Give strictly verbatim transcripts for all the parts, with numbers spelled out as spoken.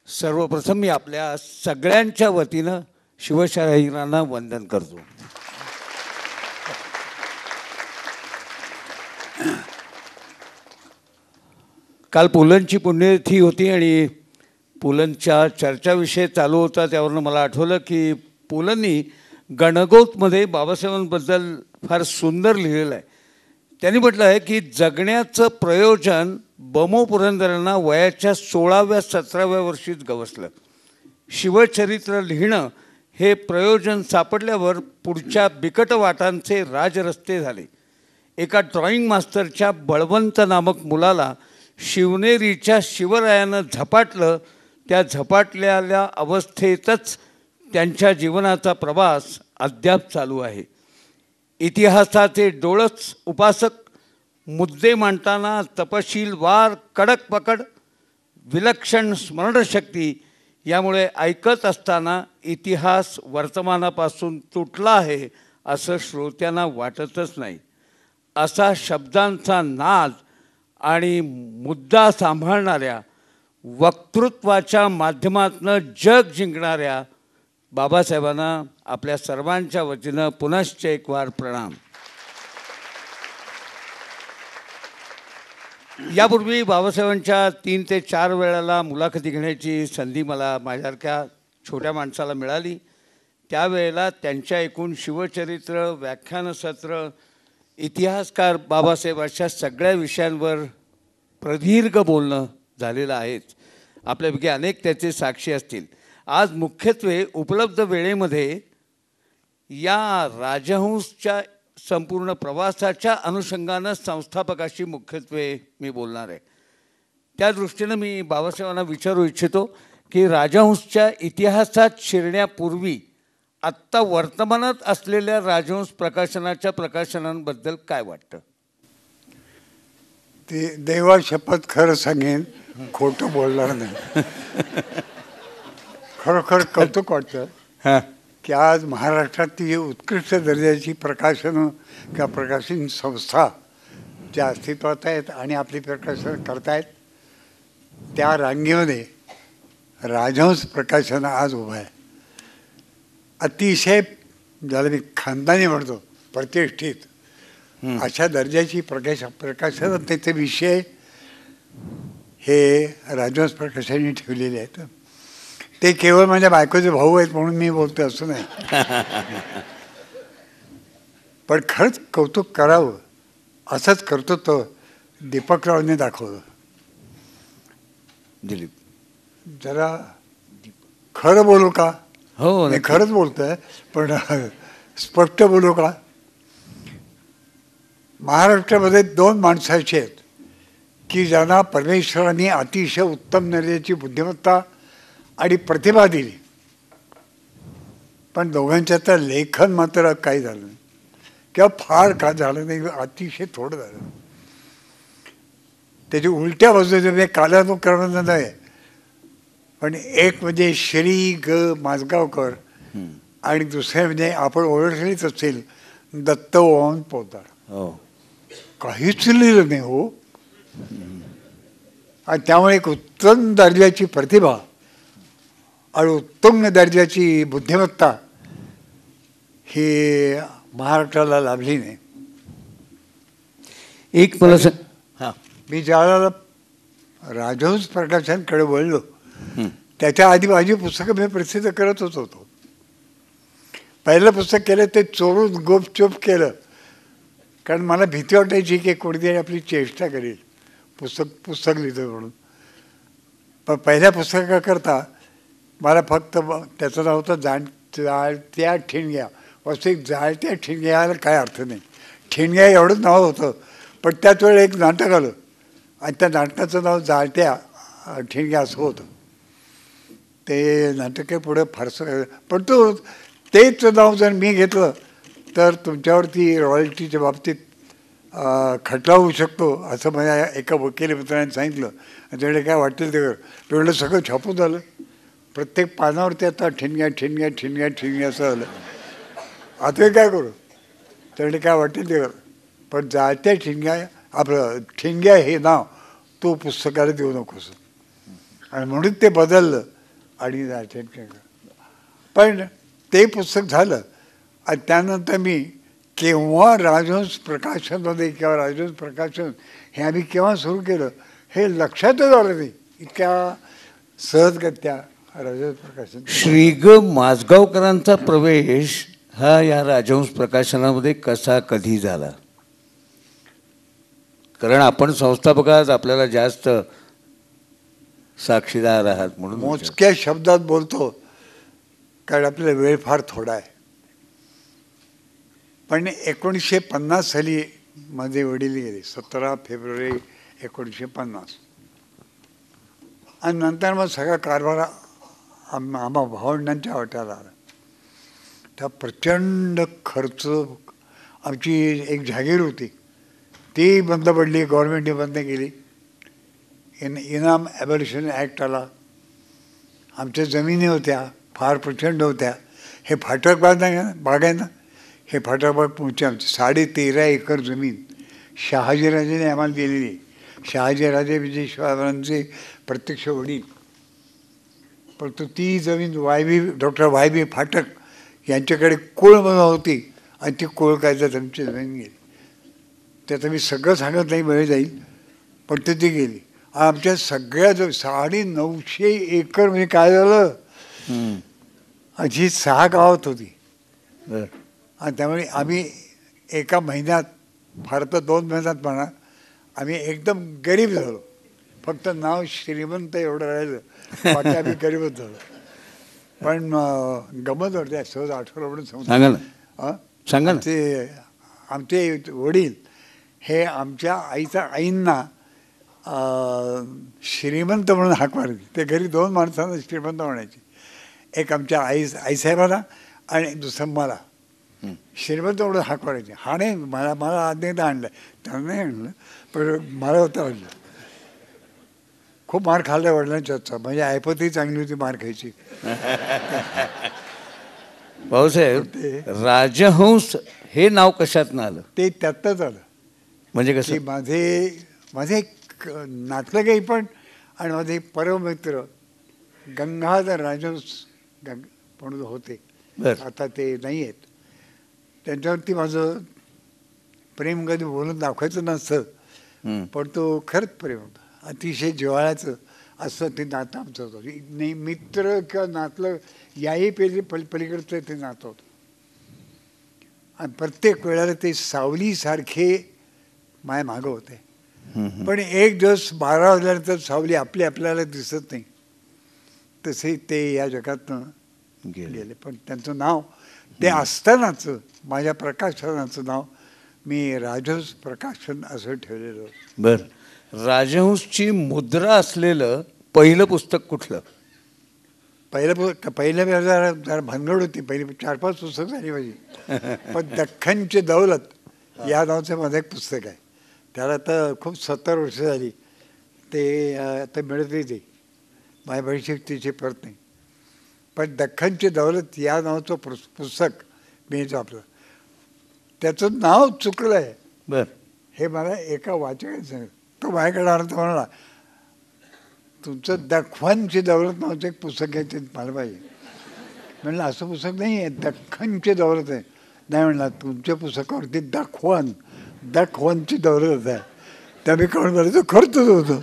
सर्वप्रथम मी आपल्या सगळ्यांच्या वतीनं शिवशाहीरांना वंदन करतो. काल पुलंची पुण्यतिथी होती आणि पुलंच्या चर्चाविषय चालू होता. त्यावरून मला आठवलं की पुलंनी गणगोतमध्ये बाबासाहेबांबद्दल फार सुंदर लिहिलेलं आहे. त्यांनी म्हटलं आहे की जगण्याचं प्रयोजन बमो पुरंदरांना वयाच्या सोळाव्या सतराव्या वर्षीच गवसलं. शिवचरित्र लिहिणं हे प्रयोजन सापडल्यावर पुढच्या बिकट वाटांचे राजरस्ते झाले. एका ड्रॉइंग मास्टरच्या बळवंत नामक मुलाला शिवनेरीच्या शिवरायानं झपाटलं. त्या झपाटलेल्या अवस्थेतच त्यांच्या जीवनाचा प्रवास अद्याप चालू आहे. इतिहासाचे डोळस उपासक, मुद्दे मांडताना तपशीलवार, कडक पकड, विलक्षण स्मरणशक्ती, यामुळे ऐकत असताना इतिहास वर्तमानापासून तुटला आहे असं श्रोत्यांना वाटतच नाही. असा शब्दांचा नाद आणि मुद्दा सांभाळणाऱ्या, वक्तृत्वाच्या माध्यमातून जग जिंकणाऱ्या बाबासाहेबांना आपल्या सर्वांच्या वतीनं पुनश्च एक वार प्रणाम. यापूर्वी बाबासाहेबांच्या तीन ते चार वेळाला मुलाखती घेण्याची संधी मला माझ्यासारख्या छोट्या माणसाला मिळाली. त्यावेळेला त्यांच्या एकूण शिवचरित्र, व्याख्यानसत्र, इतिहासकार बाबासाहेब अशा सगळ्या विषयांवर प्रदीर्घ बोलणं झालेलं आहे. आपल्यापैकी अनेक त्याचे साक्षी असतील. आज मुख्यत्वे उपलब्ध वेळेमध्ये या राजहंसच्या संपूर्ण प्रवासाच्या अनुषंगानं संस्थापकाशी मुख्यत्वे मी बोलणार आहे. त्या दृष्टीनं मी बाबासाहेबांना विचारू इच्छितो की राजहंसच्या इतिहासात शिरण्यापूर्वी आत्ता वर्तमानात असलेल्या राजहंस प्रकाशनाच्या प्रकाशनांबद्दल काय वाटतं? ते देवा शपथ खरं सांगेन, खोटं बोलणार नाही. खरोखर कौतुक वाटतं हां की आज महाराष्ट्रातील उत्कृष्ट दर्जाची प्रकाशनं किंवा प्रकाशन संस्था ज्या अस्तित्वात आहेत आणि आपली प्रकाशन करतायत, त्या रांगेमध्ये राजहंस प्रकाशन आज उभं आहे. अतिशय ज्याला मी खानदानी म्हणतो, प्रतिष्ठित अशा दर्जाची प्रकाश प्रकाशन त्याचे विषय हे राजहंस प्रकाशनाने ठेवलेले आहेत. ते केवळ माझ्या बायकोचे भाऊ आहेत म्हणून मी बोलतो असं नाही, पण खरंच कौतुक करावं असंच करतो तो दीपकरावने दाखवलं. दिलीप जरा खरं बोलू का? हो, मी खरंच बोलतोय, पण स्पष्ट बोलू का? महाराष्ट्रामध्ये दोन माणसं अशी आहेत की ज्यांना परमेश्वरांनी अतिशय उत्तम दर्जाची बुद्धिमत्ता आणि प्रतिभा दिली, पण दोघांच्या तर लेखन मात्र काही झालं नाही किंवा फार का झालं नाही, अतिशय थोडं झालं. त्याची उलट्या बाजूने मी कालानुक्रमानं नाही, पण एक म्हणजे श्री ग माजगावकर आणि दुसरे म्हणजे आपण ओळखलेच असेल दत्त ओवान पोदार. हो, काहीच लिहिलं नाही हो. आणि त्यामुळे एक उत्तम दर्जाची प्रतिभा आणि उत्तम दर्जाची बुद्धिमत्ता ही महाराष्ट्राला लाभली नाही. एक मला हां मी ज्यावेळेला राजहंस प्रकाशनकडे वळलो त्याच्या आधी माझी पुस्तकं मी प्रसिद्ध करतच होतो. पहिलं पुस्तक केलं ते चोरून गुपचूप केलं, कारण मला भीती वाटायची की कोणीतरी आपली चेष्टा करेल पुस्तक पुस्तक लिहितं म्हणून. पण पहिल्या पुस्तकाकरता मला फक्त त्याचं नाव होतं जाण जाळत्या ठिणग्या. वास्तविक जाळत्या ठिणग्याला काय अर्थ नाही, ठिणग्या एवढंच नाव होतं. पण त्याच वेळेला एक नाटक आलं आणि त्या नाटकाचं नाव जाळत्या ठिणग्या असं होतं. ते नाटक पुढे फारसं, पण तो तेच नाव जर मी घेतलं तर तुमच्यावरती रॉयल्टीच्या बाबतीत खटला होऊ शकतो असं माझ्या एका वकील मित्राने सांगितलं. त्यावेळेला काय वाटेल ते तेवढं सगळं छापून झालं. प्रत्येक पानावरती आता ठिणग्या ठिणग्या ठिणग्या ठिणग्या असं आलं. आता काय करू? त्यावेळेला काय वाटेल ते, पण जाळत्या ठिणग्या आपलं ठिणग्या हे नाव तू पुस्तकाला देऊ नकोस. आणि म्हणून ते बदललं. आणि अटेंड केलं. पण ते पुस्तक झालं आणि त्यानंतर मी केव्हा राजहंस प्रकाशनमध्ये किंवा राजहंस प्रकाशन हे आम्ही केव्हा सुरू केलं हे लक्षातच आलं नाही. इतक्या सहजगत्या राजहंस प्रकाशन. श्री ग माझगावकरांचा प्रवेश हा या राजहंस प्रकाशनामध्ये कसा कधी झाला? कारण आपण संस्थापकात आपल्याला जास्त साक्षीदार आहात म्हणून मोजक्या शब्दात बोलतो कारण आपल्याला वेळ फार थोडा आहे. पण एकोणीसशे पन्नास साली माझे वडील गेले, सतरा फेब्रुवारी एकोणीसशे पन्नास. आणि नंतर मग सगळा कारभार आम आम्हा भावंडांच्या वाट्याला आला. त्या प्रचंड खर्च, आमची एक जागीर होती ती बंद पडली, गव्हर्नमेंटने बंद केली. इन इनाम ॲबॉलिशन ॲक्ट आला. आमच्या जमिनी होत्या फार प्रचंड होत्या. हे फाटक बाग आहे ना, बाग आहे ना, हे फाटक बाग पोहोचे आमची साडे तेरा एकर जमीन शहाजीराजेने आम्हाला दिलेली. शहाजीराजे विजयेश्वरांचे प्रत्यक्ष वडील. परंतु ती जमीन Y B doctor Y B Phatak यांच्याकडे कुळ म्हणून होती आणि ती कुळ कायदा त्यांची जमीन गेली. त्याचं मी सगळं सांगत नाही, वेळ जाईल, पण ते ती गेली. आमच्या सगळ्या जो साडे नऊशे एकर म्हणजे काय झालं, अशी सहा गावात होती. आणि त्यामुळे आम्ही एका महिन्यात, फार तर दोन महिन्यात म्हणा, आम्ही एकदम गरीब झालो. फक्त नाव श्रीमंत एवढं राहिलं, बाकी आम्ही गरीबच झालो. पण गमत वाटते सहज आठवलं म्हणून सांगा ना, सांगा ना. ते आमचे वडील हे आमच्या आईच्या आईंना श्रीमंत म्हणून हाक मारायचे. ते घरी दोन माणसांना श्रीमंत म्हणायचे. एक आमच्या आई आईसाहेबांना आणि दुसरं मला श्रीमंत म्हणून हाक मारायचे. हा नाही, मला मला अनेकदा आणलं, त्यांना नाही आणलं, पण मला होतं आणलं. खूप मार खाल्ला वडिलांच्या हातचा. म्हणजे ऐपतही चांगली होती मार खायची. भाऊसाहेब, राजहंस हे नाव कशातनं आलं? ते त्यातच आलं. म्हणजे कसं? माझे माझे एक नातलं काही पण आणि माझे परममित्र गंगाधर राजहंस गंग म्हणून होते, आता ते नाही आहेत. त्यांच्यावरती माझं प्रेम कधी बोलून दाखवायचं नसतं, पण तो खरंच प्रेम होतं, अतिशय जिव्हाळ्याचं असं ते नातं आमचं होतं. नाही मित्र किंवा नातलं याही पहिले पल पलीकडचं ते नातं होतं. आणि प्रत्येक वेळेला ते सावलीसारखे माय मागं होते. पण एक दिवस बारा वाजल्यानंतर सावली आपली आपल्याला दिसत नाही, तसे ते या जगातनं गेले. पण त्यांचं नाव ते असतानाच माझ्या प्रकाशनाचं नाव मी राजहंस प्रकाशन असं ठेवलेलं. बरं, राजहंसची मुद्रा असलेलं पहिलं पुस्तक कुठलं? पहिलं पुस्तक पहिल्या वेळेला जरा भानगड होती. पहिली चार पाच पुस्तक झाली माझी. पण दख्खनची दौलत या नावाचं माझं एक पुस्तक आहे. त्याला तर खूप सत्तर वर्ष झाली. ते आता मिळतही ते माझ्या बहिणी तिची परत नाही. पण दख्खनची दौलत या नावाचं पुस पुस्तक मी आपलं त्याचं नाव चुकलं आहे. बरं, हे मला एका वाचकाने सांगितलं. तो माझ्याकडे आला तर म्हणाला, तुमचं दख्खनची दौलत नावाचं एक पुस्तक आहे, ते मला पाहिजे. म्हणलं असं पुस्तक नाही आहे, दख्खनची दौलत आहे. नाही म्हणला, तुमच्या पुस्तकावरती दख्वन दख्वनची दौलत आहे. त्या मी कळून झालं, तो खर्चच होतं.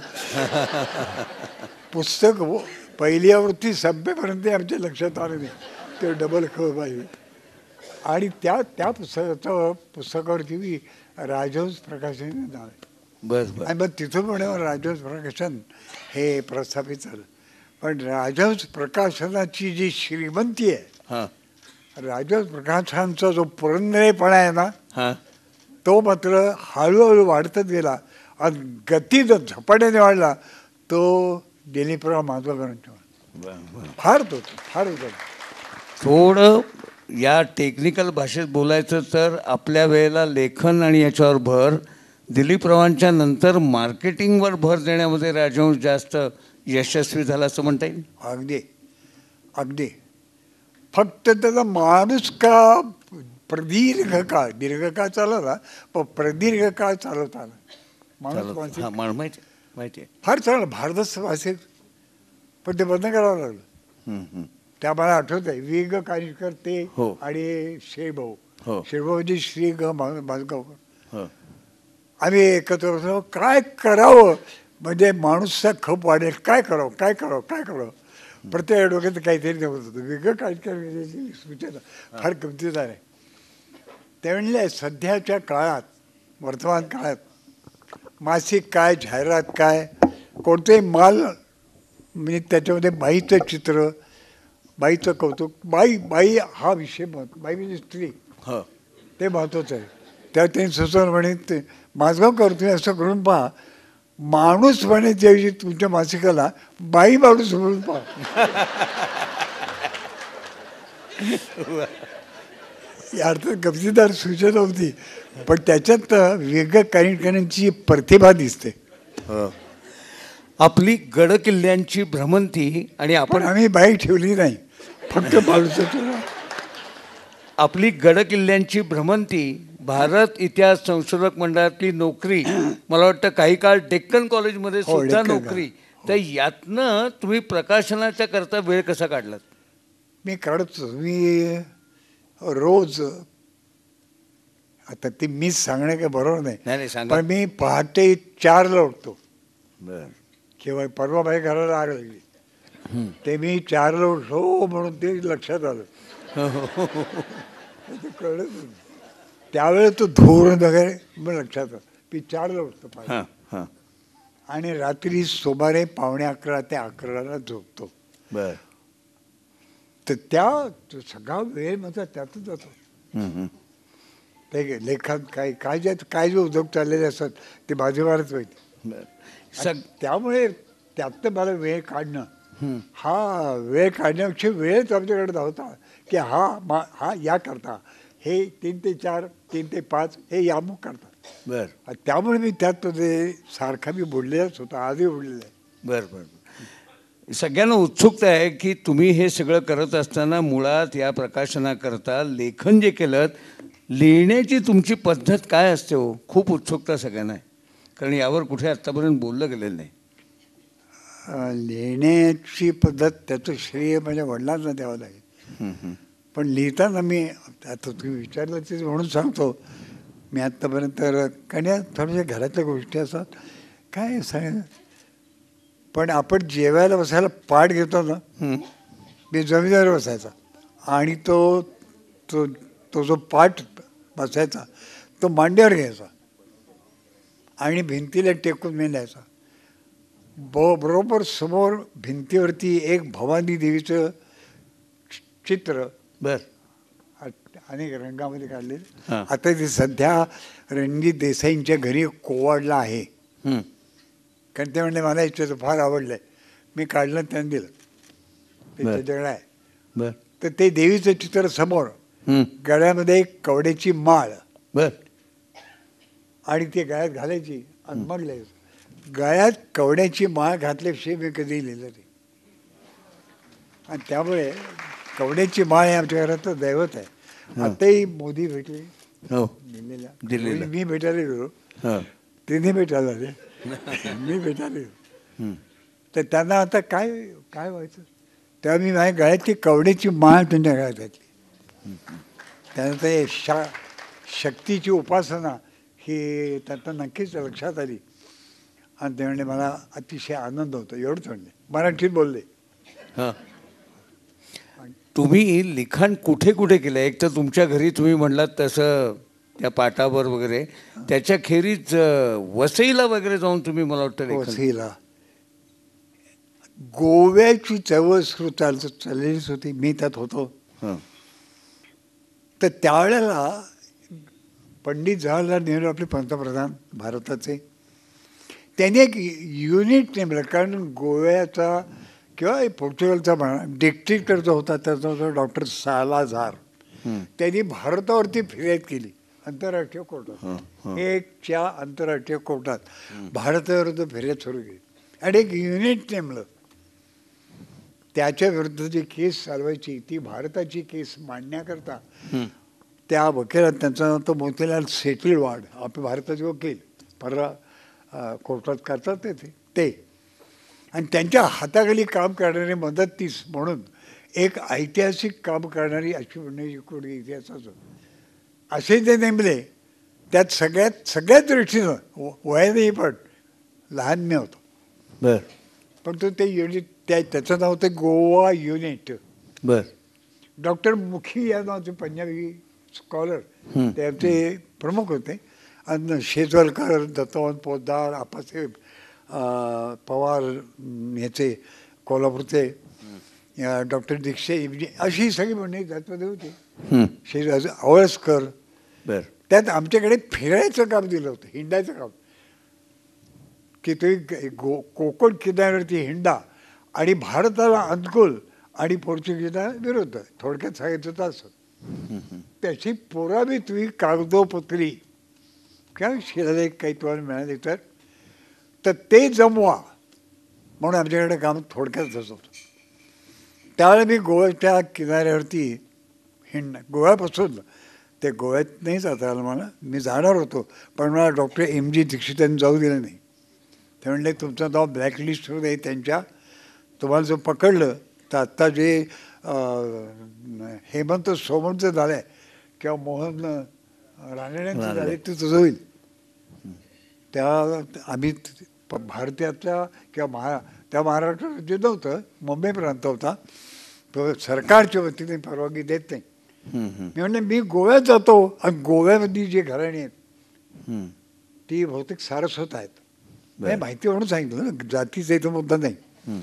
पुस्तक पहिली आवृत्ती संपेपर्यंत आमच्या लक्षात आलं नाही, ते डबल ख पाहिजे. आणि त्या त्या पुस्तकाचं पुस्तकावरती मी राजहंस प्रकाशन नाव आहे. बस बस आणि मग तिथून पुढे राजहंस प्रकाशन हे प्रस्थापित झालं. पण राजहंस प्रकाशनाची जी श्रीमंती आहे, राजहंस प्रकाशनाचा जो पुरंदरेपणा आहे ना, तो मात्र हळूहळू वाढतच गेला आणि गतीनं झपाट्याने वाढला. तो दिलीपराव माधवकरांच्या फार होतं फार होतं. थोडं या टेक्निकल भाषेत बोलायचं तर आपल्या वेळेला लेखन आणि याच्यावर भर, दिलीपरावांच्या नंतर मार्केटिंगवर भर देण्यामध्ये राजहंस जास्त यशस्वी झाला असं म्हणता येईल. अगदी अगदी फक्त त्याचा माणूस का प्रदीर्घ काळ दीर्घकाळ चालवला, पण प्रदीर्घ काळ चालवता आला. माणूस माहिती माहिती माहिती आहे फार चांगलं भारदस्त भाषेत, पण ते बंद करावं लागलं. हं, हं. त्या मला आठवत आहे वि ग कानिटकर ते हो. आणि श्रीभाऊ हो. श्रीभाऊजी श्री ग मा- माजगावकर हो. आम्ही एकत्र होतो. काय करावं म्हणजे माणूसचा खप वाढेल, काय करावं काय करावं काय करावं प्रत्येक डोक्यात काहीतरी नव्हत होतं. वेगळं कानिटकर सूचना फार गमतीदार आहे. ते म्हणले सध्याच्या काळात वर्तमान काळात मासिक काय जाहिरात काय कोणतेही माल म्हणजे त्याच्यामध्ये बाईचं चित्र बाईचं कौतुक बाई बाई हा विषय महत्व बाई म्हणजे स्त्री हो. ते महत्त्वाचं आहे. त्या त्यांनी सुचवलं म्हणे ते माझगावकर तुम्ही असं करून पहा माणूस म्हणे जे तुमच्या मासिकाला बाई माणूस म्हणून पहा. या अर्थात गमतीदार सूचना होती पण त्याच्यात वेगळ्या कानिटकरांची प्रतिभा दिसते. हो. आपली गड किल्ल्यांची भ्रमंती आणि पण आपण आम्ही बाई ठेवली नाही फक्त माणूस ठेवला. आपली गड किल्ल्यांची भ्रमंती भारत इतिहास संशोधक मंडळातली नोकरी मला वाटतं काही काळ डेक्कन कॉलेजमध्ये हो, सुद्धा डेक्कन नोकरी तर यातनं तुम्ही प्रकाशनाच्या करता वेळ कसा काढलात? मी काढतो मी रोज आता ती मीच सांगणं काय बरोबर नाही, नाही नाही, सांगा. पण मी पहाटे चारला उठतो बरं. किंवा परवा माझ्या घराला आग लागली ते मी चारला उठलो म्हणून ते लक्षात आलं. ते कळलं नाही. त्यावेळेस तो धोरण वगैरे मग लक्षात आलं मी चारला उठतो पहाटे. हां हां. आणि रात्री सुमारे पावणे अकरा ते अकराला झोपतो. बरं. तर त्या तो सगळा वेळ माझा त्यातच जातो. हं, हं. ते लेखात काय काय जे काय जे उद्योग चाललेले असतात ते बाजूबारच होईल. बरं. आणि सग त्यामुळे त्यातनं मला वेळ काढणं हं. हा वेळ काढण्यापेक्षा वेळच आमच्याकडे होता की हा मा हा या करता हे तीन ते चार तीन ते पाच हे यामुक करतात. बरं आणि त्यामुळे मी त्यात ते सारखा मी बोललेलाच होता आजही बोललेला आहे. बरं बरं. सगळ्यांना उत्सुकता आहे की तुम्ही हे सगळं करत असताना मुळात या प्रकाशनाकरता लेखन जे केलं लिहिण्याची तुमची पद्धत काय असते हो? खूप उत्सुकता सगळ्यांना आहे कारण यावर कुठे आत्तापर्यंत बोललं गेलेलं नाही. अं, लिहिण्याची पद्धत त्याचं श्रेय माझ्या वडिलांना द्यावं लागेल. हं, हं. पण लिहिताना मी आता तुम्ही विचारलं ते म्हणून सांगतो मी आत्तापर्यंत कारण थोड्याशा घरातल्या गोष्टी असतात काय सांग पण आपण जेवायला बसायला पाठ घेतो ना हं. मी जमिनीवर बसायचा आणि तो तो तो जो पाठ बसायचा तो मांड्यावर घ्यायचा आणि भिंतीला टेकून मी लिहायचा. ब बरोबर समोर भिंतीवरती एक भवानी देवीचं चित्र बरं. अनेक रंगामध्ये काढलेलं. हां. आता ते सध्या रणजित देसाईंच्या घरी कोवाडला आहे हं. कारण ते म्हणले मला इच्छा फार आवडलं आहे मी काढलं त्यांनी दिलं ते बरं. त्याच्याकडे आहे. बरं. तर ते देवीचं चित्र समोर हं. गळ्यामध्ये एक कवड्याची माळ बरं. आणि ते गळ्यात घालायची आणि मग लिहायचं. गळ्यात कवड्याची माळ घातल्याशिवाय मी कधी लिहिलं नाही आणि त्यामुळे कवड्याची माळ हे आमच्या घराचं दैवत आहे. आताही मोदी भेटले हो दिल्लीला दिल्लीला. मी भेटायला गेलो हां. तिने भेटायला आले मी भेटायला गेलो. हं. तर त्यांना आता काय काय व्हायचं तेव्हा मी माझ्या गळ्यातली कवड्याची माळ त्यांच्या गळ्यात घातली. त्यानंतर ते शा शक्तीची उपासना ही त्यांना नक्कीच लक्षात आली आणि ते म्हणले मला अतिशय आनंद होतो एवढंच म्हणले मराठीत बोलले. हां. तुम्ही लिखाण कुठे कुठे केलं? एक तर तुमच्या घरी तुम्ही म्हणलात तसं त्या पाटावर वगैरे त्याच्या खेरीज वसईला वगैरे जाऊन तुम्ही मला वाटतं लेखन. वसईला गोव्याची चळवळ सुरू चाल चाललेलीच होती मी त्यात होतो. हां. तर त्यावेळेला पंडित जवाहरलाल नेहरू आपले पंतप्रधान भारताचे त्यांनी एक युनिट नेमलं कारण गोव्याचा किंवा पोर्तुगलचा म्हणा डिक्टेटर जो होता त्याचा होता डॉक्टर सालाझार. त्यांनी भारतावरती फिर्याद केली आंतरराष्ट्रीय कोर्टात एकच्या आंतरराष्ट्रीय कोर्टात भारताविरुद्ध फिर्याद सुरू केली आणि एक युनिट नेमलं त्याच्या विरुद्ध जी केस चालवायची ती भारताची केस मांडण्याकरता. त्या वकिलात त्यांचा नाव तो मोतीलाल सेटलवाड आपले भारताचे वकील परवा कोर्टात करतात ते ते आणि त्यांच्या हाताखाली काम करणारे मदतनीस म्हणून एक ऐतिहासिक काम करणारी अशी पुण्याची कोणी इतिहासाचं असे ते नेमले. त्यात सगळ्यात सगळ्यात दृष्टीनं वयानेही पण लहान मी होतो. बर पण तो ते युनिट त्या त्याचं नाव होतं गोवा युनिट. बर डॉक्टर मुखी या नावाचे पंजाबी स्कॉलर त्यांचे प्रमुख होते. आणि शेजवलकर, दत्तवंत पोद्दार, आप्पासाहेब पवार ह्याचे कोल्हापूरचे, डॉक्टर दीक्षे इबजी अशी सगळी मंडळी त्यातमध्ये होती. शेज आवळसकर. बर त्यात आमच्याकडे फिरायचं काम दिलं होतं, हिंडायचं काम, की तुम्ही गो कोकण किनाऱ्यावरती हिंडा आणि भारताला अनुकूल आणि पोर्चुगीजला विरोध. थोडक्यात सांगायचं तर असं त्याची पुरावी तुम्ही कागदोपत्री किंवा शिलालेख काही तुम्हाला मिळाले तर तर ते जमवा म्हणून आमच्याकडे काम थोडक्यात असं होतं. त्यावेळेला मी गोव्याच्या किनाऱ्यावरती हिंड गोव्यापासून ते गोव्यात नाही जाता आलं मला. मी जाणार होतो पण मला डॉक्टर एम जी दीक्षितांनी जाऊ दिलं नाही. ते म्हणले तुमचं नाव ब्लॅकलिस्टवर आहे त्यांच्या, तुम्हाला जर पकडलं तर आत्ता जे हेमंत सोमनचं झालं आहे किंवा मोहन रानड्यांचं झालं आहे ते तुझं होईल. त्या आम्ही भारतातल्या किंवा महा त्या महाराष्ट्रात जे नव्हतं, मुंबई प्रांत होता, तो सरकारच्या वतीने परवानगी देत नाही. मी म्हणले मी गोव्यात जातो आणि गोव्यामध्ये जे घराणी आहेत ती बहुतेक सारस्वत आहेत. नाही माहिती म्हणून सांगितलं ना, जातीचा इथं मुद्दा नाही.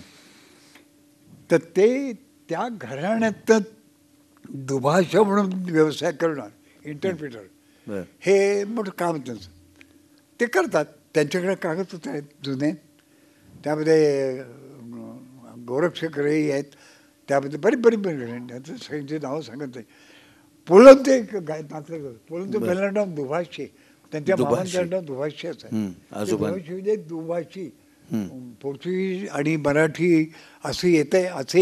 तर ते त्या घराण्यात दुभाषा म्हणून व्यवसाय करणार इंटरप्रिटर हे मोठं काम त्यांचं. ते करतात. त्यांच्याकडे कागदपत्र आहेत जुने, त्यामध्ये गोरक्षकही आहेत, त्यामध्ये बरी बरी बरी घराणी सगळ्यांची नावं सांगत नाही. पुलम ते गाय नातलं पुलम ते पहिलं नाव दुभाषी, त्यांच्या मामांचं नाव दुभाषीच आहे. दुभाषी दुभाषी पोर्तुगीज आणि मराठी असं येत आहे असे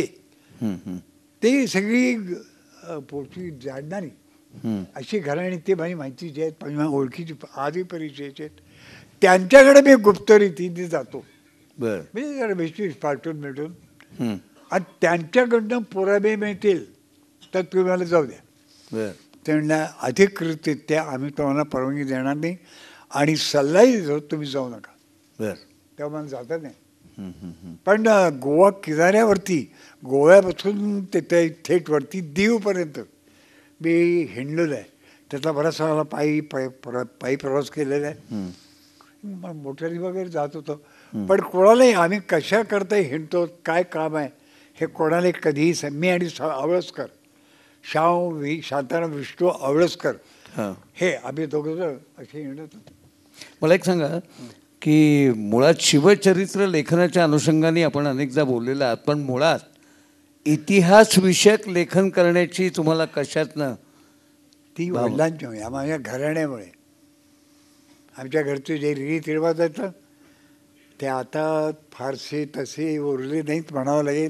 ते सगळी पोर्तुगीज जाणणारी अशी घराणी ते माझी माहिती जे आहेत माझ्या ओळखीची आधी परिचयाचे आहेत. त्यांच्याकडे मी गुप्तरीतीने जातो म्हणजे जरा भेटी पाठवून मिळून आणि त्यांच्याकडनं पुरावे मिळतील तर तुम्ही मला जाऊ द्या. ते म्हणल्या अधिकृतरित्या आम्ही तुम्हाला परवानगी देणार नाही आणि सल्लाही देतो तुम्ही जाऊ नका. तेव्हा मला जाता नाही. पण गोवा किनाऱ्यावरती गोव्यापासून ते थेट वरती दीवपर्यंत मी हिंडलेलो आहे. त्यातला बराचसा मला पायी पायी पायी प्रवास केलेला आहे. मोटारी वगैरे जात होतो. पण कोणालाही आम्ही कशा करता हिंडतो काय काम आहे हे कोणाला कधीही मी आणि आवळसकर शाव वि शांताराम विष्णू आवळसकर हे आम्ही दोघं असे हिंडत होतो. मला एक सांगा की मुळात शिवचरित्र लेखनाच्या अनुषंगाने आपण अनेकदा बोललेलं आहात, पण मुळात इतिहास विषयक लेखन करण्याची तुम्हाला कशातनं ती वडिलांच्यामुळे माझ्या घराण्यामुळे. आमच्या घरचे जे रीती रिवाज आहेत ते आता फारसे तसे उरले नाहीत म्हणावं लागेल,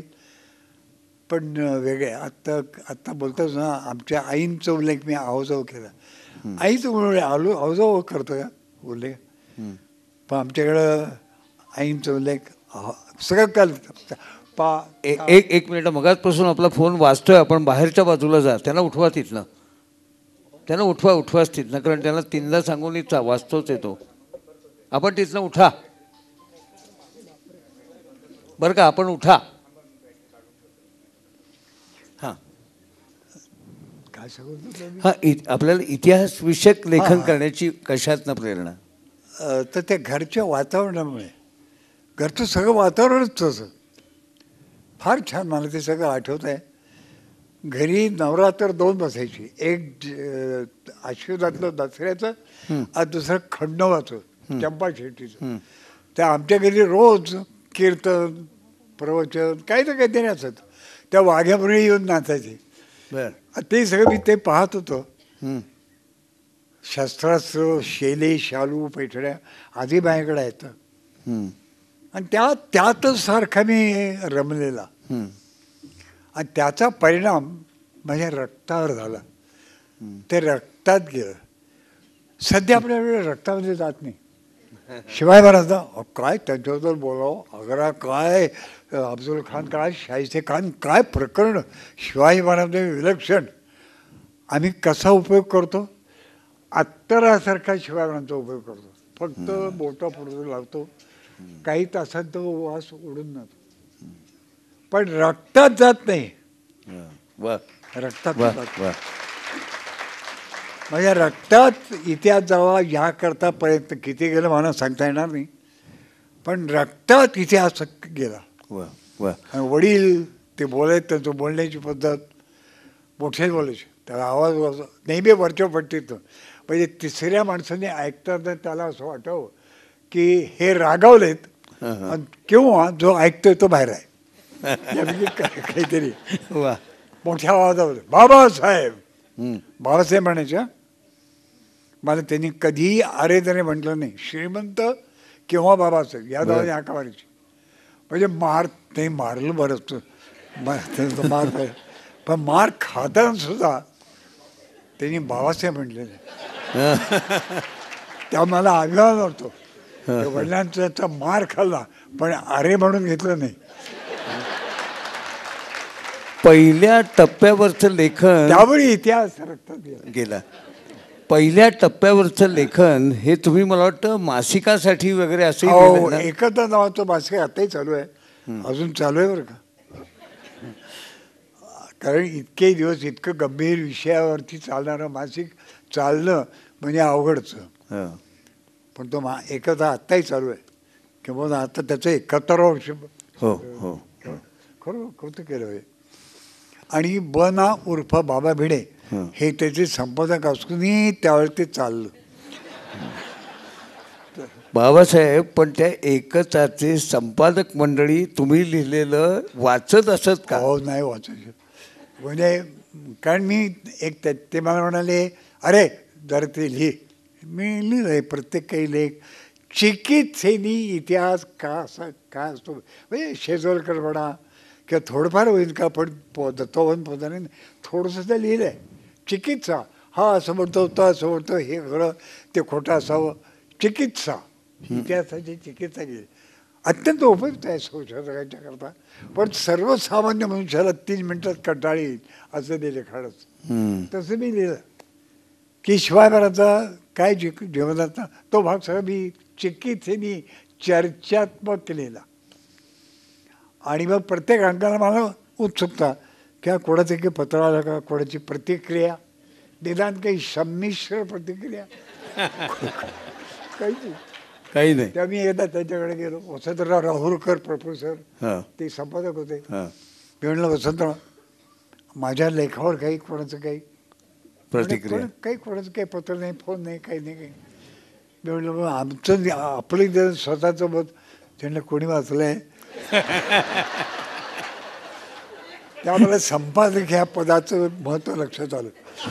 पण वेगळे. आत्ता आत्ता बोलतोच ना, आमच्या आईंचा उल्लेख मी आहोजाव केला. आईच उल्लेख आलो आहोजाव करतो का उल्लेख, पण आमच्याकडं आईंचा उल्लेख सगळं काल पा एक एक मिनिट मगाचपासून आपला फोन वाजतोय. आपण बाहेरच्या बाजूला जा, त्यांना उठवा तिथनं, त्यांना उठवा उठवाच तिथनं, कारण त्यांना तीनदा सांगून वाचतोच येतो. आपण तिथनं उठा बरं का, आपण उठा. हां काय सांगू हां आपल्याला इतिहास विषयक लेखन करण्याची कशातनं प्रेरणा? तर त्या घरच्या वातावरणामुळे. घरचं सगळं वातावरणच तसं फार छान. मला ते सगळं आठवत आहे. घरी नवरात्र दोन बसायची, एक आशीर्वादातलं दसऱ्याचं आणि दुसरं खंडोबाचं चंपा शेट्टीचं. त्या आमच्या घरी रोज कीर्तन प्रवचन काही ना काही तरी असत. त्या वाघ्यामुळे येऊन नाचायचे. ते सगळं मी ते पाहत होतो. शस्त्रास्त्र शेले शालू पैठण्या आधी माझ्याकडे आहेत आणि त्या त्यातच सारखा मी रमलेला आणि त्याचा परिणाम माझ्या रक्तावर झाला. ते रक्तात गेलं. सध्या आपल्या वेळेला रक्तामध्ये जात नाही. शिवाय महाराजा काय त्यांच्याबद्दल बोलावं आग्रा काय अफजल खान काय शाहिस्ते खान काय प्रकरण शिवाजी महाराज विलक्षण आम्ही कसा उपयोग करतो अत्तरासारखा शिवाय महाराजांचा उपयोग करतो फक्त बोटा पुढे लावतो काही तासात तो वास उडून जातो पण रक्तात जात नाही रक्तात जात म्हणजे रक्तात इतिहास जावा ह्याकरता प्रयत्न किती गेलं मला सांगता येणार नाही पण रक्तात इतिहास गेला वडील ते बोलायचे त्यांचं बोलण्याची पद्धत मोठे बोलायचे त्याला आवाज नेहमी वरच्या पट्टीत म्हणजे तिसऱ्या माणसाने ऐकताना त्याला असं वाटावं की हे रागावलेत किंवा जो ऐकतोय तो बाहेर आहे काहीतरी मोठ्या आवाजावर बाबासाहेब बाबासाहेब म्हणायच्या मला त्यांनी कधीही अरे तरी म्हटलं नाही श्रीमंत किंवा बाबासाहेब या नावाने हाका मारायची म्हणजे मार ते मारलं बरंच मार पण मार खाताना सुद्धा त्यांनी बाबासाहेब म्हटलेले त्या मला अभिमान वाटतो वडिलांचा मार खाल्ला पण अरे म्हणून घेतलं नाही पहिल्या टप्प्यावरचं लेखन त्यावेळी इतिहास रक्तात गेला पहिल्या टप्प्यावरचं लेखन हे तुम्ही मला वाटतं मासिकासाठी वगैरे असं एकत्र नावाचं मासिक आताही चालू आहे अजून चालू आहे बरं का कारण इतके दिवस इतकं गंभीर विषयावरती चालणारं मासिक चालणं म्हणजे अवघडचं पण तो मा एकत्र आत्ताही चालू आहे किंवा आता त्याचं एकाहत्तरावं वर्ष हो हो खरं कौतुक केलं आहे आणि बना उर्फ बाबा भिडे हे त्याचे संपादक असूनही त्यावेळी ते चाललं बाबासाहेब पण त्या एकताचे संपादक मंडळी तुम्ही लिहिलेलं वाचत असत का हो नाही वाचायचं म्हणजे कारण मी एक ते मला म्हणाले अरे जर ते लिहि मी लिहिलं आहे प्रत्येक काही लेख चिकित्सेनी इतिहास का असा काय असतो म्हणजे शेजवलकर म्हणा किंवा थोडंफार होईल का पण पो दत्तोवन पोदाने थोडंसं ते लिहिलं आहे चिकित्सा हा असं म्हणतो तो असं म्हणतो हे खरं ते खोटं असावं चिकित्सा इतिहासाची चिकित्सा केली अत्यंत उपयुक्त आहे संशोधकांच्या करता पण सर्वसामान्य मनुष्याला तीन मिनिटात कंटाळी येईल असं ते लिखाणच तसं मी लिहिलं की शिवाय महाराजचा काय जि जीवनाचा तो भाग सगळं मी चिकित्सेनी चर्चात्मक लिहिला आणि मग प्रत्येक अंकाला मला उत्सुकता किंवा कोणाचं काही पत्र आलं का कोणाची प्रतिक्रिया निदान काही संमिश्र प्रतिक्रिया काही काही नाही तेव्हा मी एकदा त्यांच्याकडे गेलो वसंतराव राहुरकर प्रोफेसर ते संपादक होते मी म्हणलं वसंतराव माझ्या लेखावर काही कोणाचं काही प्रतिक्रिया काही कोणाचं काही पत्र नाही फोन नाही काही नाही काही मी म्हणलं मग आमचं आपलं जर स्वतःचं मत त्यांना कोणी वाचलं आहे त्यामुळे संपादक ह्या पदाचं महत्त्व लक्षात आलं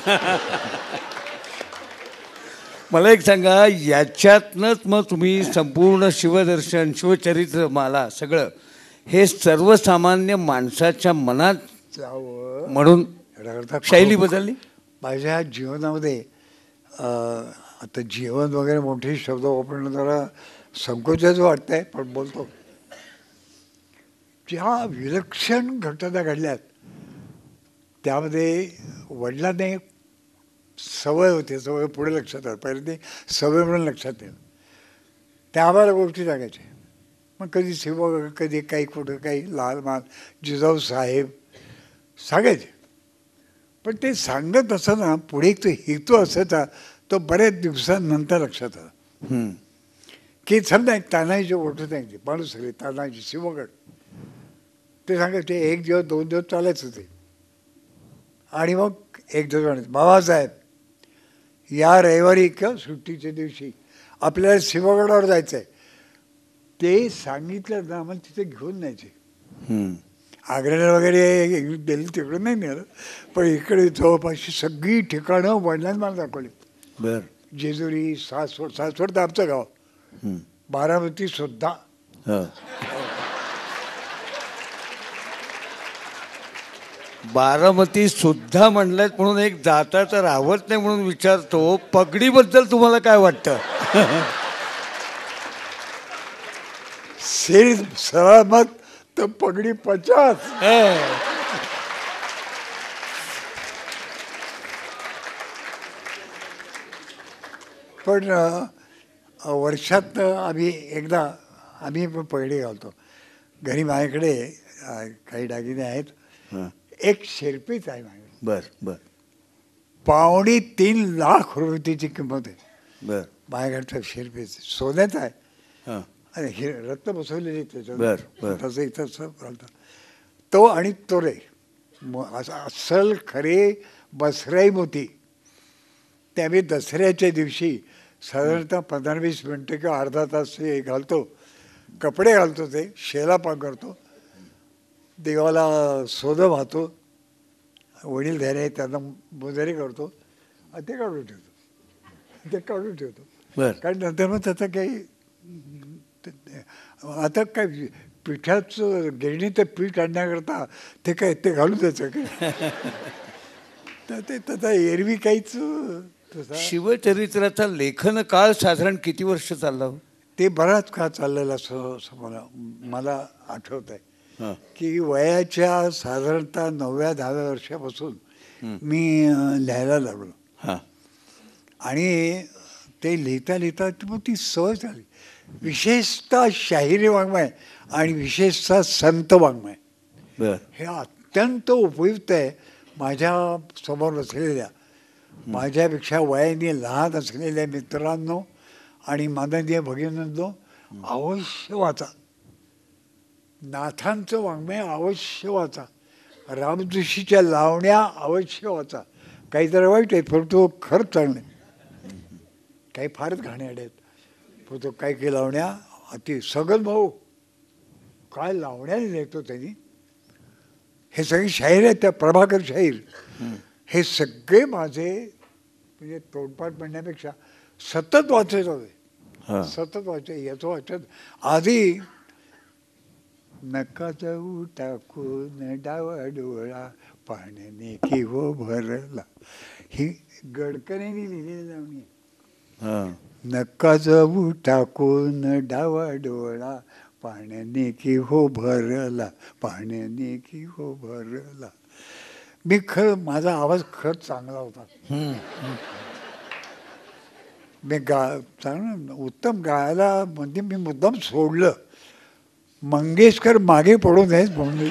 मला एक सांगा याच्यातनंच मग तुम्ही संपूर्ण शिवदर्शन शिवचरित्र माला सगळं हे सर्वसामान्य माणसाच्या मनात जावं म्हणून शैली बदलली माझ्या जीवनामध्ये आता जीवन वगैरे मोठे शब्द वापरणं जरा संकोचाच वाटतंय पण बोलतो ज्या विलक्षण घटना घडल्यात त्यामध्ये वडिलांनी सवय होते सवय पुढे लक्षात आलं पहिले ते सवय म्हणून लक्षात येईल त्या आम्हाला गोष्टी सांगायच्या मग कधी सेवक कधी काही कुठं काही लाल माल जिजाऊ साहेब सांगायचे पण ते सांगत असताना पुढे तो हेतू असायचा तो बऱ्याच दिवसांनंतर लक्षात आला की समजा तानाजीची गोष्ट सांगितली माणूस सगळे तानाजी शिवगड ते सांगायचे एक दिवस दोन दिवस चालायचं ते आणि मग एक दिवस म्हणायचं बाबासाहेब या रविवारी किंवा सुट्टीच्या दिवशी आपल्याला शिवगडावर जायचं आहे ते सांगितलं ना आम्हाला तिथे घेऊन न्यायचे आग्र्याला वगैरे दिल्ली तिकडे नाही नेलं पण इकडे जवळपासची सगळी ठिकाणं वडिलांनी मला दाखवली बर जेजुरी सासवड सासवड तर आमचं गाव बारामती सुद्धा बारामती सुद्धा म्हणलं म्हणून एक जाता तर राहत नाही म्हणून विचारतो पगडीबद्दल तुम्हाला काय वाटतं सिर सलामत तर पगडी पचास. पण वर्षात आम्ही एकदा आम्ही पण पगडी घालतो घरी. माझ्याकडे काही दागिने आहेत. एक शेरपीच आहे माझ्याकडे. बर बर. पावणे तीन लाख रुपये त्याची किंमत आहे. बर. माझ्याकडचं शेरपीच सोन्यात आहे. हां. आणि हे रत्न बसवलेली त्याच्यात. बर बर. तसं इथं घालतात तो. आणि तोरे असं अस्सल खरे बसराई मोती ते आम्ही दसऱ्याच्या दिवशी साधारणतः पंधरा वीस मिनटं किंवा अर्धा तास हे घालतो. कपडे घालतो, ते शेला पाक करतो, देवाला सोनं वाहतो, वडील धारे त्यांना मुजारी करतो आणि ते काढून ठेवतो. ते काढून ठेवतो. कारण नंतर मग त्याचं काही आता काय पिठाचं गिरणीचं पीठ काढण्याकरता ते काय ते घालून द्यायचं काय. तर ते त्याचा एरवी काहीच. शिवचरित्राचा लेखन काळ साधारण किती वर्ष चालला हो? ते बराच काळ चाललेला असं मला मला आठवत आहे की वयाच्या साधारणतः नवव्या दहाव्या वर्षापासून मी लिहायला लागलो. आणि ते लिहिता लिहिता मग ती सवय झाली. विशेषतः शाहिरी वाङ्मय आणि विशेषतः संत वाङ्मय हे अत्यंत उपयुक्त आहे. माझ्या समोर असलेल्या माझ्यापेक्षा वयाने लहान असलेल्या मित्रांनो आणि माननीय भगिनींनो अवश्य वाचा. नाथांचं वाङ्मय अवश्य वाचा. रामजोशीच्या लावण्या अवश्य वाचा. काही जरा वाईट आहेत परंतु खरंच चांगले. काही फारच घाणेरडे आहेत परंतु काही काही लावण्या अति. सगन भाऊ काय लावण्याने लिहितो त्यांनी. हे सगळी शाहीर आहेत त्या प्रभाकर शाहीर. हे सगळे माझे म्हणजे तोंडपाठ म्हणण्यापेक्षा सतत वाचत होते. सतत वाचाय याचं वाचत. आधी नका जाऊ टाकून डावा डोळा पाण्याने की हो भरला, ही गडकरीने लिहिलेली लावणी. नका जाऊ टाकून डावा डोळा पाण्याने की हो भरला, पाण्याने की हो भरला. मी खरं माझा आवाज खरंच चांगला होता. मी गा चांगलं उत्तम गायला म्हणजे मी मुद्दाम सोडलं. मंगेशकर मागे पडू नयेत म्हणून.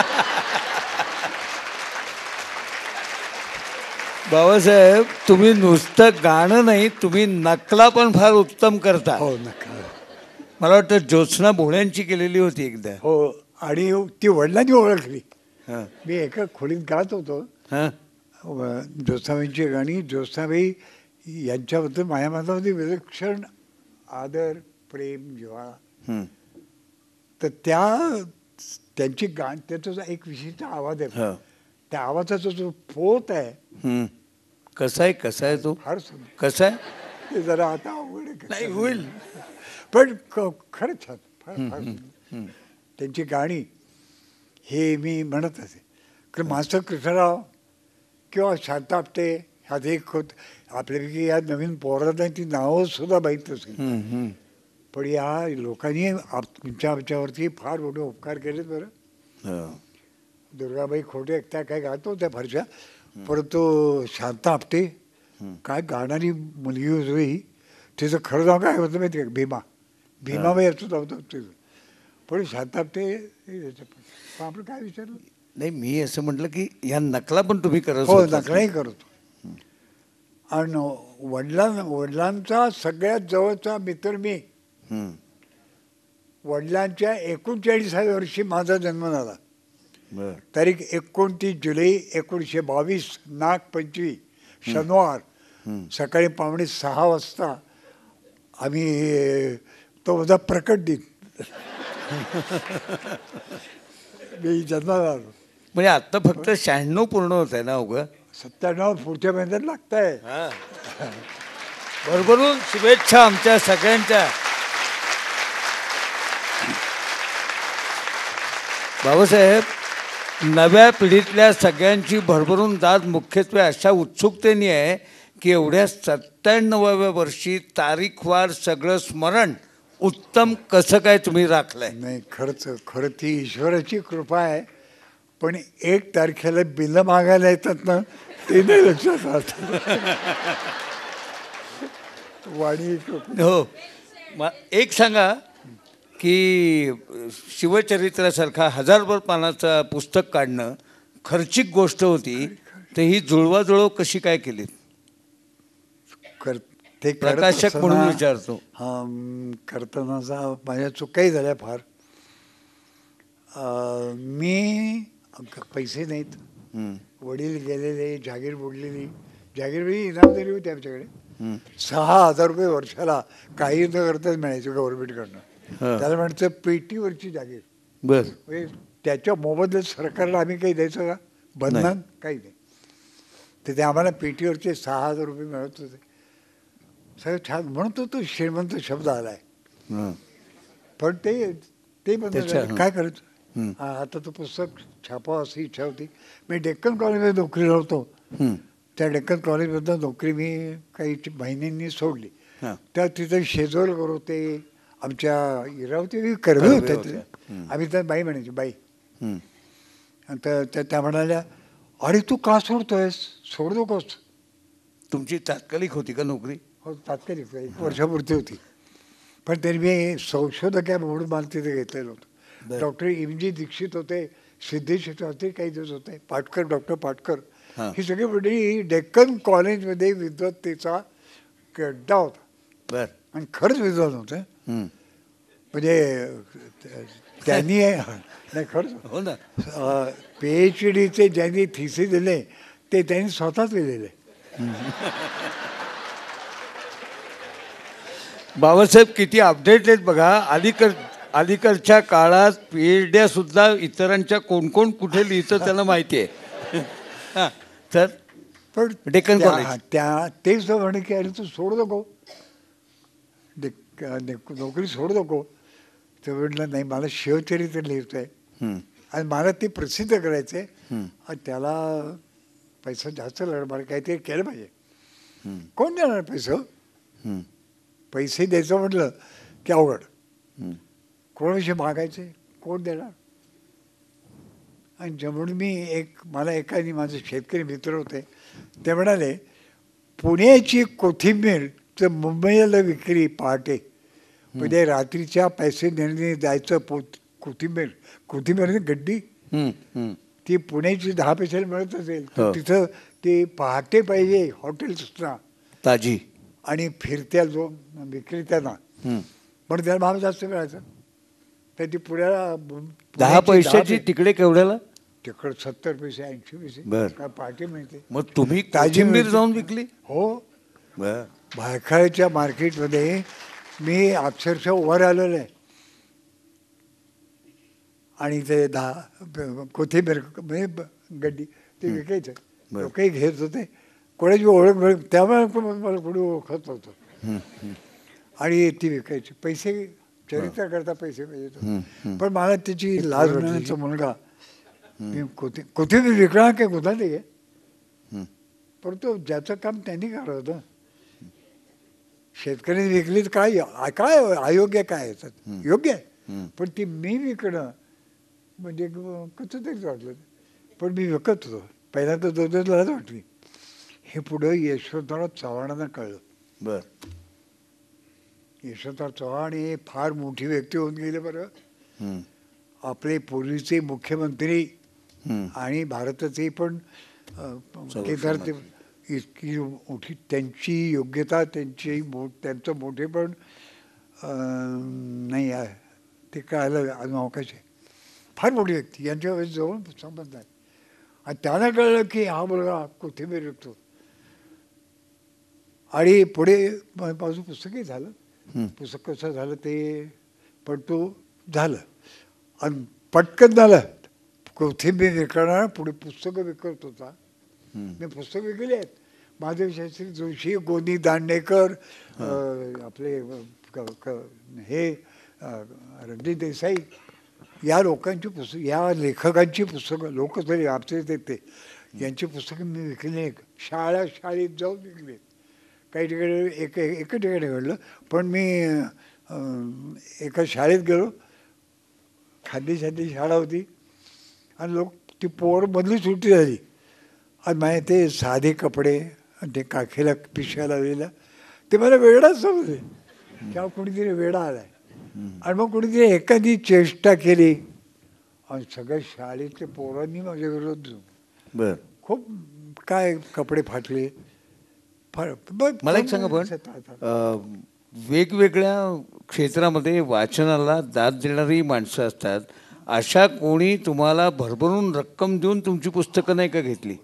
बाबासाहेब तुम्ही नुसतं गाणं नाही, तुम्ही नकला पण फार उत्तम करता. हो नकला. मला वाटतं ज्योत्स्ना भोळ्यांची केलेली होती एकदा. हो. आणि ती वडिलांनी ओळखली. मी एका खोलीत गात होतो ज्योत्स्नाबाईंची गाणी. ज्योत्स्नाबाई यांच्याबद्दल माझ्या मनामध्ये विलक्षण आदर प्रेम जिव्हाळा. तर त्या त्यांची गाण त्याचा एक विशिष्ट आवाज आहे. त्या आवाजाचा जो पोत आहे कसा आहे कसा आहे तो फार कसा आहे ते जरा आता अवघड नाही होईल. पण खरंच छान फार फार त्यांची गाणी हे मी म्हणत असे. कारण मास्टर कृष्णराव किंवा शांता आपटे ह्यात एक होत. आपल्यापैकी या नवीन पोरांना ती नावं सुद्धा माहीत असेल. पण या लोकांनी तुमच्या आमच्यावरती फार मोठे उपकार केलेत बरं. दुर्गाबाई खोटे त्या काय गातो त्या फारशा. परंतु शांता आपटे काय गाणारी मुलगी होती. तिचं खरं नाव काय होतं माहिती का? भीमा. भीमाबाई असं नाव होतं तिचं. पण शांता आपटे आपलं काय विचारलं नाही. मी असं म्हटलं की ह्या नकला पण तुम्ही करत. हो नकलाही करतो. आणि वडिलां वडिलांचा सगळ्यात जवळचा मित्र मी. वडिलांच्या एकोणचाळीसाव्या वर्षी माझा जन्म झाला. तारीख एकोणतीस जुलै एकोणीसशे बावीस नागपंचमी शनिवार सकाळी पावणे सहा वाजता आम्ही तो माझा प्रकट दिन मी जन्माला आलो. म्हणजे आता फक्त शहाण्णव पूर्ण होत आहे ना उगं. सत्त्याण्णव पुढच्या महिन्यात लागत आहे. भरभरून शुभेच्छा आमच्या सगळ्यांच्या. बाबासाहेब नव्या पिढीतल्या सगळ्यांची भरभरून दाद मुख्यत्वे अशा उत्सुकतेने आहे की एवढ्या सत्त्याण्णवाव्या वर्षी तारीखवार सगळं स्मरण उत्तम कसं काय तुम्ही राखलंय? नाही, खरंच खरं ती ईश्वराची कृपा आहे. पण एक तारखेला बिलं मागायला येतात ना, ते नाही लक्षात राहत. वाणी कृपा. हो. मग एक सांगा की शिवचरित्रासारखा हजारभर पानाचं पुस्तक काढणं खर्चिक गोष्ट होती, तर ही जुळवाजुळव कशी काय केली? कर ते करत प्रकाशक म्हणून असताना- विचारतो. हा करतानाचा माझ्या चुकाही झाल्या फार. अं, मी पैसे नाहीत, हम्म, वडील गेलेले, जागीर बुडलेली. जागीर बी इनाम दिली होती आमच्याकडे. हम्म. सहा हजार रुपये वर्षाला काही न करताच मिळायचे गव्हर्नमेंटकडनं. हा. त्याला म्हणायचं पेटीवरची जागीर. बर. म्हणजे त्याच्या मोबदल्यात सरकारला आम्ही काही द्यायचं का? बंधन काही नाही. तर ते आम्हाला पेटीवरचे सहा हजार रुपये मिळत होते. सगळं छान म्हणतो तो श्रीमंत शब्द आलाय. हं. पण ते ते बंद त्याच्या- झालं. काय करायचं? हं. हा, आता तो पुस्तक छापावं अशी इच्छा होती. मी डेक्कन कॉलेजमध्ये नोकरीला होतो. हं. त्या डेक्कन कॉलेजमधनं नोकरी मी काही महिन्यांनी सोडली. हा. त्या तिथे शेजवळकर होते, आमच्या इरावती कर्वे कर्वे होते होत्या. ते. हं. आम्ही त्या बाई म्हणायची बाई. हं. आणि त्या- त्या त्या म्हणाल्या, अरे तू का सोडतोयस? सोड नकोस. तुमची तात्कालिक होती का नोकरी? हो, तात्कालिक एक वर्षापुरती होती. पण तरी मी संशोधक आहे म्हणून मला तिथे घेतलेलं होतं. बरं. डॉक्टर एम जी दीक्षित होते, सिद्धेश होते, काही दिवस होते, पाटकर, डॉक्टर पाटकर. हां. ही सगळी मंडळी डेक्कन कॉलेजमध्ये विद्वत्तेचा गड्डा होता. बर. आणि खरंच विद्वान होते. हं. म्हणजे त्यांनी नाही खरंच हो ना. पी एच डीचे ज्यांनी थिसी दिले ते त्यांनी स्वतःच लिहिलेले. बाबासाहेब किती अपडेट आहेत बघा. अलीकड अलीकडच्या काळात पीएचड्या सुद्धा इतरांच्या कोण कोण कुठे लिहितं त्याला माहिती आहे. हां. तर पण डेक्कन त्या- कॉलेज. त्या तेच तो म्हणे की अरे तू सोड नको, डेक- डेक- नोकरी सोड नको. तर म्हटलं नाही, मला शिवचरित्र लिहितं आहे हं. आणि मला ते प्रसिद्ध करायचं आहे. हं. आणि त्याला पैसा जास्त लागणार, मला काहीतरी केलं पाहिजे. हं. कोण देणार पैसे? हं. पैसे द्यायचं म्हटलं की अवघड. हं. कोणाविषयी मागायचे, कोण देणार? आणि म्हणून मी एक मला एकाने माझे शेतकरी मित्र होते, ते म्हणाले पुण्याची कोथिंबीर तर मुंबईला विक्री पहाटे, म्हणजे रात्रीच्या पैसे देणे जायचं पोत कोथिंबीर कोथिंबीर गड्डी हं. हं. ती पुण्याची दहा पैशाला मिळत असेल तर हो. तिथं ते पहाटे पाहिजे हॉटेल्सना ताजी. आणि फिरत्या जो विक्रेत्यांना, हं. पण त्याला भाव जास्त मिळायचा. तर ती पुण्याला दहा पुण्याची पैशाची पै- तिकडे केवढ्याला? तिकडं सत्तर पैसे ऐंशी पैसे बर. काय पहाटे मिळते. मग तुम्ही ताजी कोथिंबीर मिळते. जाऊन विकली? हो, बर. भायखळ्याच्या मार्केटमध्ये मी अक्षरशः उभा राहिलेलो आहे आणि ते दहा कोथिंबीर म्हणजे ब- गड्डी ते विकायचं. बरं. लोकही घेत होते, कोणाची ओळख मिळत त्यामुळे कोण मला कोणी ओळखत नव्हतं. हं. हं. आणि ती विकायची. पैसे चरित्र करता पैसे पाहिजे हं. हं. होते. पण मला त्याची लाज वाटण्याचा मुलगा मी कोथि कोथिंबीर विकणार काय गुन्हा नाही आहे, हं. परंतु ज्याचं काम त्यांनी करावं होतं. शेतकऱ्यांनी विकली तर काय काय अयोग्य काय आहे त्यात? योग्य आहे, हं. पण ती मी विकणं म्हणजे कसं तरीच वाटलं. पण मी विकत होतो. पहिल्यांदा दोन दिवस लाज वाटली. हे पुढं यशवंतराव चव्हाणांना कळलं. बर. यशवंतराव चव्हाण हे फार मोठी व्यक्ती होऊन गेले बरं. हं. आपले पूर्वीचे मुख्यमंत्री हं. आणि भारताचे पण अ, केदार ते इतकी मोठी त्यांची योग्यता, त्यांची मो त्यांचं मोठेपण अं, नाही आहे ते कळायला अजून अवकाश आहे. फार मोठी व्यक्ती यांच्या जवळ संबंध आहे. आणि त्यांना कळलं की हा मुलगा कोथिंबीर विकतो. आणि पुढे मा- माझं पुस्तकही झालं. हं. पुस्तक कसं झालं ते, पण तो झालं आणि पटकन झालं. कोथिंबीर विकणार पुढे पुस्तकं विकत होता. हं. मी पुस्तकं विकली आहेत. महादेव शास्त्री जोशी, गोनी दांडेकर, अं, आपले अं, क- क- हे अं, रणजित देसाई, या लोकांची पुस्तक, या लेखकांची पुस्तकं, लोक तरी आमचे ते ते यांची पुस्तकं मी विकली आहेत. शाळा शाळेत जाऊन विकली. काही ठिकाणी एक एक ठिकाणी घडलं, पण मी अं, एका शाळेत गेलो, खादी शादी शाळा होती आणि लोक ती पोर मधली सुट्टी झाली आणि माझे ते साधे कपडे आणि ते काखेला पिशव्या लावलेल्या ते मला वेडाच समजले. तेव्हा कोणीतरी वेडा आलाय आणि मग कोणीतरी एखादी चेष्टा केली आणि सगळ्या शाळेतल्या पोरांनी माझ्या विरोध बर खूप काय कपडे फाटले फार. मला एक सांगा पण अ, वेगवेगळ्या क्षेत्रामध्ये वाचनाला दाद देणारी माणसं असतात. अशा कोणी तुम्हाला भरभरून रक्कम देऊन तुमची पुस्तकं नाही का घेतली?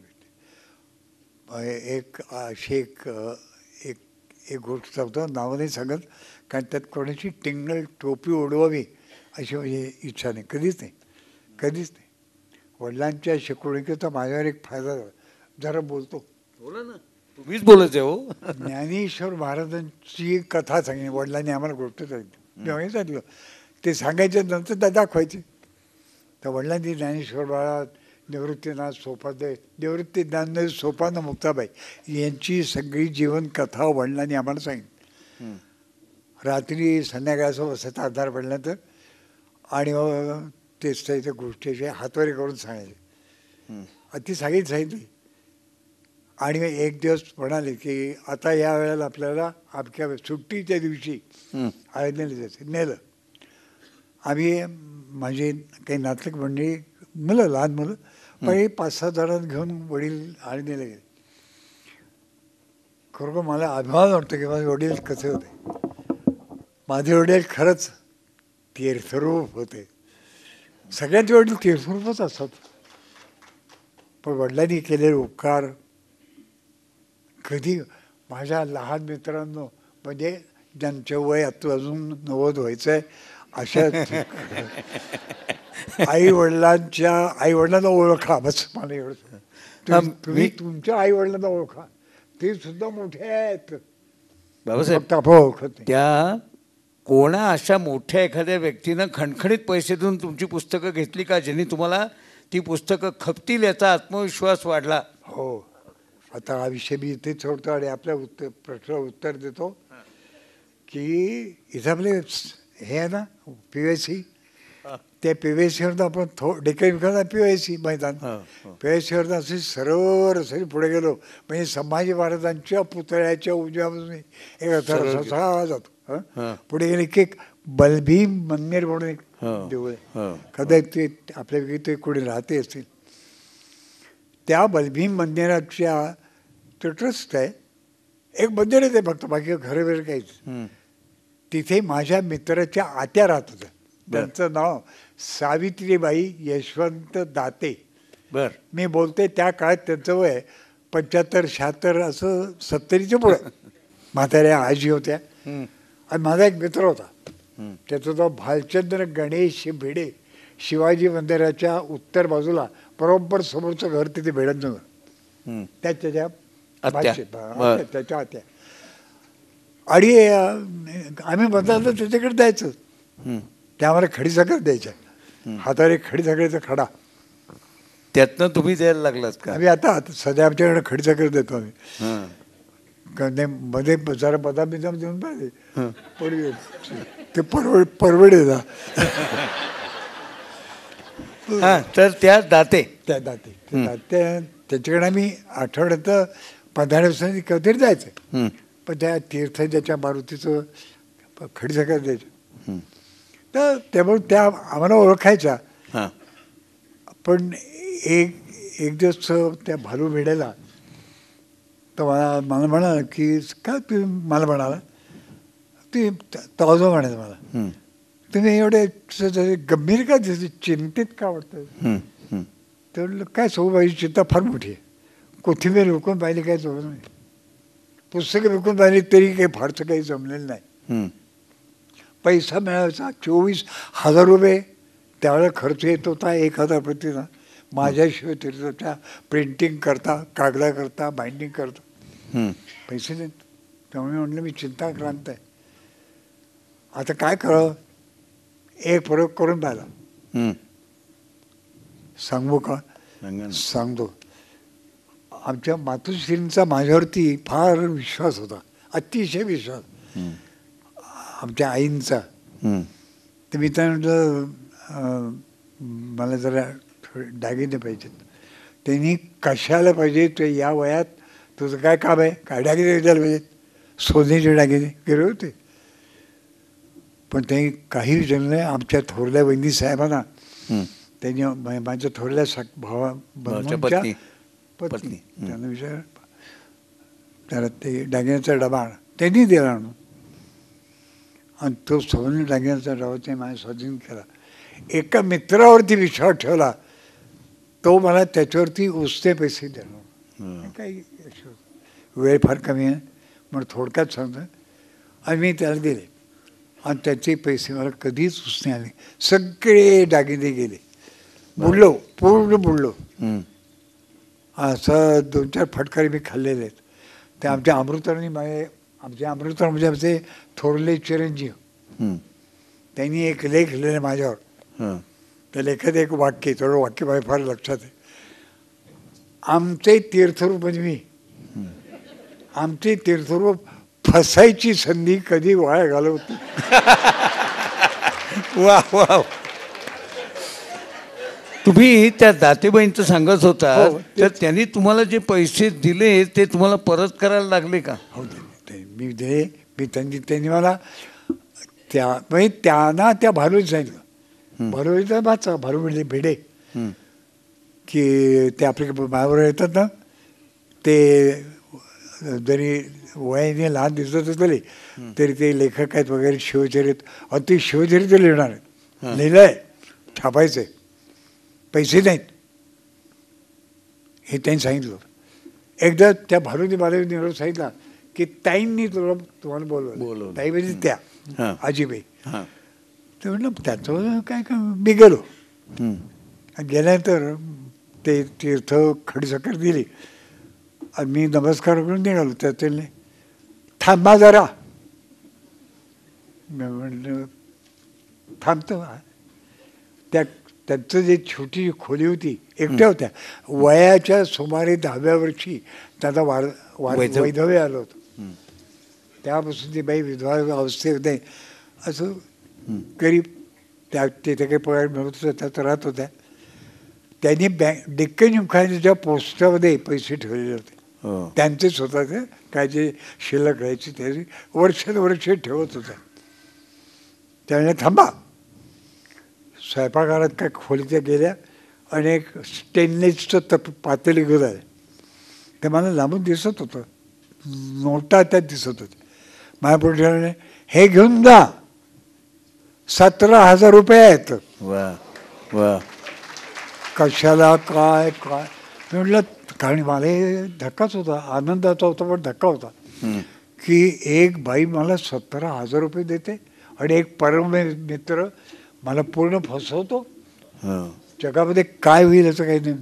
एक अशी एक एक एक गोष्ट सांगतो, नाव नाही सांगत, कारण त्यात कोणाची टिंगल टोपी उडवावी अशी माझी इच्छा नाही, कधीच नाही, कधीच नाही. वडिलांच्या शिकवणुकीचा माझ्यावर एक फायदा झाला. जरा बोलतो. बोला ना, तुम्हीच बोलत आहे हो. ज्ञानेश्वर महाराजांची एक कथा सांगितली. वडिलांनी आम्हाला गोष्ट सांगितली, मी माहिती सांगितलं ते सांगायच्या नंतर त्या दाखवायचे. तर वडिलांनी ज्ञानेश्वर महाराज, निवृत्तीनाथ सोपाते, निवृत्ती ज्ञानदेव सोपान मुक्ताबाई यांची सगळी जीवनकथा वडिलांनी आम्हाला सांगितली. रात्री संध्याकाळचं बसायचा आधार पडल्यानंतर आणि मग तेच त्या गोष्टीचे हातवारी करून सांगायचे. अति सांगितली सांगितली आणि मग एक दिवस म्हणाले की आता या वेळेला आपल्याला अख्ख्या सुट्टीच्या दिवशी आळंदीला जायचं. नेलं. आम्ही माझे काही नातलग मंडळी, मुलं लहान मुलं, पण पाच सहा जणांना घेऊन वडील आळंदीला गेले. खरोखर मला अभिमान वाटतो की माझे वडील कसे होते. माझे वडील खरंच तीर्थरूप होते. सगळ्यांचे वडील तीर्थरूपच असतात, पण वडिलांनी केलेले उपकार कधी माझ्या लहान मित्रांनो, म्हणजे ज्यांचं वय आता अजून नव्वद व्हायचं आहे अशा आई वडिलांच्या आई वडिलांना ओळखा, बस मला एवढं. तुम्ही तुमच्या आई वडिलांना ओळखा, ते सुद्धा मोठे आहेत बाबासाहेब. ओळखत नाही. त्या कोणा अशा मोठ्या एखाद्या व्यक्तीनं खणखणीत पैसे देऊन तुमची पुस्तकं घेतली का, ज्यांनी तुम्हाला ती पुस्तकं खपतील याचा आत्मविश्वास वाढला? हो. आता हा विषय मी इथे सोडतो आणि आपल्या उत्तर प्रश्नाला उत्तर देतो की इथं आपले हे आहे ना पी वाय सी, त्या पी वाय सीवरनं आपण थो डेक्कन पी वाय सी मैदान, पी वाय सीवरनं असे सरळ असे पुढे गेलो म्हणजे संभाजी महाराजांच्या पुतळ्याच्या उजव्या बाजूने एक असा जातो. पुढे गेले की एक बलभीम मंदिर म्हणून एक देऊळ आहे, कदाचित ते आपल्या ते कोणी राहते असतील. त्या बलभीम मंदिराच्या तो ट्रस्ट आहे, एक मंदिर आहे ते फक्त, बाकी घरं वगैरे काहीच. तिथे माझ्या मित्राच्या आत्या राहत होत्या. त्यांचं नाव सावित्रीबाई यशवंत दाते. बर. मी बोलते त्या काळात त्यांचं वय पंच्याहत्तर शहात्तर असं सत्तरीच्या पुढे. म्हाताऱ्या आजी होत्या आणि माझा एक मित्र होता, त्याचा तो भालचंद्र गणेश भिडे, शिवाजी मंदिराच्या उत्तर बाजूला बरोबर समोरचं घर तिथे भेडनगर, त्याच्या त्याच्या आत्या. आणि आम्ही म्हणतो त्याच्याकडे द्यायचं, त्या आम्हाला खडीसाखर द्यायच्या, हातावर एक खडीसाखरेचा खडा, त्यातनं तुम्ही द्यायला लागलात का? आम्ही आता सध्या आमच्याकडे खडीसाखर देतो आम्ही. मध्ये जरा बदाम बिदाम देऊन पाहिजे, पण ते परवड परवडे ना. हा, तर त्या दाते त्या दाते त्या त्याच्याकडे आम्ही आठवड्यात पंधरा दिवसांनी कधीतरी जायचं, पण त्या तीर्थ ज्याच्या मारुतीचं खडीसाखर द्यायचं. तर त्यामुळे त्या आम्हाला ओळखायच्या. पण एक एक दिवस त्या भालू भेडायला तर मला मला म्हणाला की काय तुम्ही मला म्हणाला ती तवाजो म्हणायचं मला, तुम्ही एवढे गंभीर का दिसते, चिंतित का वाटतं? तर काय सौबाईची चिंता फार मोठी आहे. कोथिंबीर विकून पाहिली काही जमलं नाही, पुस्तकं विकून पाहिली तरी काही फारसं काही जमलेलं नाही. पैसा मिळायचा चोवीस हजार रुपये त्यावेळेला खर्च येत होता, एक हजार प्रतिना माझ्याशिवाय तरी त्या प्रिंटिंग करता, कागदा करता, बाइंडिंग करता पैसे देत. त्यामुळे म्हटलं मी चिंताक्रांत आहे, आता काय करावं. एक प्रयोग करून पाहिला. सांगू का? सांगतो. आमच्या मातुश्रींचा माझ्यावरती फार विश्वास होता, अतिशय विश्वास. आमच्या आईंचा. हं. तर मी त्यांना म्हटलं अं, मला जरा थोडे दागिने पाहिजेत. त्यांनी कशाला पाहिजे, तू या वयात तुझं काय काम आहे, काय दागिने विचारले पाहिजेत, सोन्याचे दागिने गेले होते. पण त्यांनी काही विचारलं नाही. आमच्या थोरल्या वहिनी साहेबांना हं. त्यांनी मा- माझ्या थोरल्या सख भावा भावाच्या बंधूंच्या पत्नी. पत्नी पत्नी. हं. त्यांना विचार त्याला ते दागिन्याचा डबा आण. त्यांनी दिला आणून, आणि तो सोने दागिन्याचा डबा ते माझ्या स्वाधीन केला. एका मित्रावरती विश्वास ठेवला, तो मला त्याच्यावरती उसने पैसे देणार. हं. काही वेळ फार कमी आहे म्हणून थोडक्यात सांगतो. आणि मी त्याला दिले, आणि त्याचे पैसे मला कधीच उसने आले. सगळे दागिने गेले, बुडलो, पूर्ण बुडलो. हं. असं दोन चार फटकारे मी खाल्लेले आहेत. ते आमच्या अमृतांनी माझे आमचे अमृता म्हणजे आमचे थोरले चिरंजीव, हं. त्यांनी एक लेख लिहिले माझ्यावर. हं. त्या लेखात एक वाक्य, थोडं वाक्य माझ्या फार लक्षात आहे. आमचे तीर्थरूप म्हणजे मी, आमचे तीर्थरूप फसायची संधी कधी वाया घालवत नाही. वा वा. तुम्ही त्या दातेबाईंचं सांगत होता, हो, तर त्यांनी तुम्हाला जे पैसे दिले ते तुम्हाला परत करायला लागले का? हो, ते- ते मी दिले. मी त्यांनी त्यांनी मला त्या म्हणजे त्यांना त्या भालून सांगितलं, भालूचा वाचा भालू म्हणजे भिडे, हं. की ते आपल्या माझ्याबरोबर येतात ना, ते जरी वयाने लहान दिसत असले तरी ते लेखक आहेत वगैरे, शिवचरित, अति शिवचरित्र लिहिणार आहेत. लिहिलं आहे, छापायचं आहे, पैसे नाहीत, हे त्यांनी सांगितलं. एकदा त्या भालूनी मला निरोप सांगितला की ताईंनी तुला तुम्हाला बोलवलं. बोलवलं. ताई म्हणजे त्या हां. आजीबाई. हां. तर म्हटलं त्याचं काय का मी गेलो. हं. गेल्यानंतर ते तीर्थ खडीसाखर दिली आणि मी नमस्कार करून निघालो. त्याचे थांबा जरा. मी म्हटलं थांबतो. त्या त्यांचं जे छोटी खोली होती, एकट्या होत्या, वयाच्या सुमारे दहाव्या वर्षी त्याचा वार वार वैधव्य. वैधव्य आलं होतं. त्यापासून ती बाई विधवा अवस्थेमध्ये असं गरीब, त्या तिथे काही पगार मिळत होता, त्यात राहत होत्या. त्यांनी बँक डेक्कन जिमखान्याच्या पोस्टामध्ये पैसे ठेवलेले होते. हो. त्यांचे स्वतःचे काय जे शिल्लक राहायची त्याची वर्षानुवर्षे ठेवत होत्या. त्यामुळे थांबा. स्वयंपाकघरात काय खोलीच्या गेल्या आणि एक स्टेनलेसचं तप पातेली घेऊन आले. ते मला लांबून दिसत होतं, नोटा त्यात दिसत होत्या. माझ्या पुढे हे घेऊन जा, सतरा हजार रुपये आहेत. वा वा. कशाला काय काय मी म्हटलं, कारण मला हे धक्काच होता, आनंदाचा होता पण धक्का होता हं. की एक बाई मला सतरा हजार रुपये देते आणि एक परम मित्र मला पूर्ण फसवतो. हो. जगामध्ये काय होईल याचं काही नाही.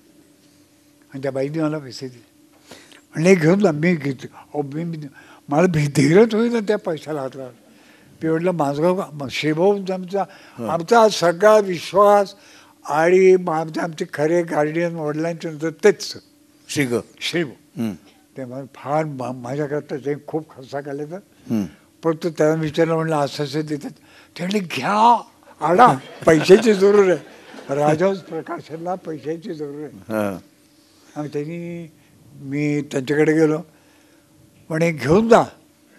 आणि त्या बाईने मला पैसे दिले आणि घेऊन जा. मी घेतले. अहो मी मी- मला भी धीरच होईल ना त्या पैशाला हात लावला. मी म्हटलं माझं शिवभाऊ आमचा आमचा सगळा विश्वास आणि आमचे आमचे खरे गार्डियन वडिलांच्या नंतर तेच शिग. शिव. हं. ते मला फार मा- माझ्याकरता ते खूप खर्चा केले तर. हं. परंतु त्याला विचारलं, म्हणलं असं असं देतात. ते म्हणले घ्या, आडा, पैशाची जरूर आहे. राजहंस प्रकाशनला पैशाची जरूर आहे. हां. आणि त्यांनी मी त्यांच्याकडे गेलो, म्हणे घेऊन जा.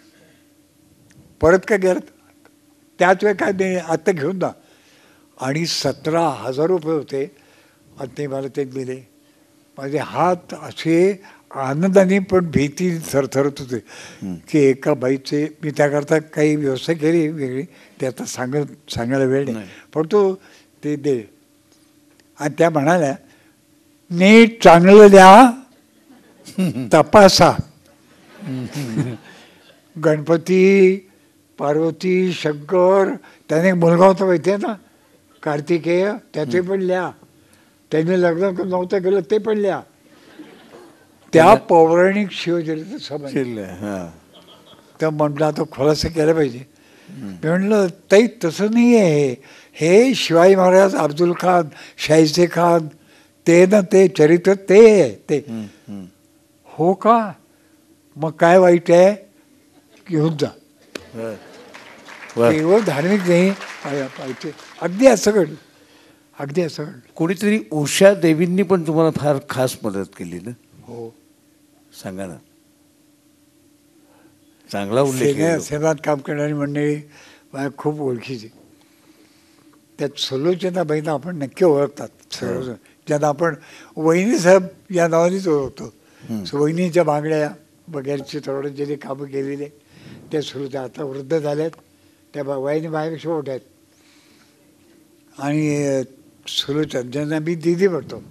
परत काय गेलं त्याच वेळ काय नाही, आत्ता घेऊन जा. आणि सतरा हजार रुपये होते आणि ते मला ते दिले. माझे हात असे आनंदाने पण भीती थरथरत होते की एका बाईचे, मी त्याकरता काही व्यवसाय केली वेगळी, ते आता सांगत सांगायला वेळ नाही, पण तो ते दे. आणि त्या म्हणाल्या, नीट चांगलं द्या, तपासा. गणपती, पार्वती, शंकर, त्याने एक मुलगा होता माहिती आहे ना, कार्तिकेय, त्याचे पण लिहा. त्याने लग्न नव्हतं केलं ते पण लिहा. त्या पौराणिक शिवचरित्र समज. हां. तर म्हटलं आता खुलासा केला पाहिजे. मी म्हटलं ताई तसं नाही आहे, हे शिवाजी महाराज, अब्दुल खान, शाहिस्ते खान, ते ना ते चरित्र ते आहे ते. हो का, मग काय वाईट आहे, घेऊन जा. वा. केवळ धार्मिक नाही पाय- पाहिजे. अगदी असं घडलं अगदी असं घडलं. कोणीतरी उषा देवींनी पण तुम्हाला फार खास मदत केली ना, हो. सांगा ना. चांगला उल्लेख सेना आहे. सेनात काम करणारी मंडळी माझ्या खूप ओळखीची. त्यात सुलोचनाबाईंना आपण नक्की ओळखतात सर्वजण, ज्यांना आपण वहिनी साहेब या नावानेच ओळखतो. सो वहिनीच्या बांगड्या वगैरे चित्रपटात ज्यांनी कामं केलेली आहे त्या सुरू आता वृद्ध झाल्यात, त्या बा वहिनी माझ्यापेक्षा मोठ्या आहेत. आणि सुलोचन ज्यांना मी दिदी म्हणतो,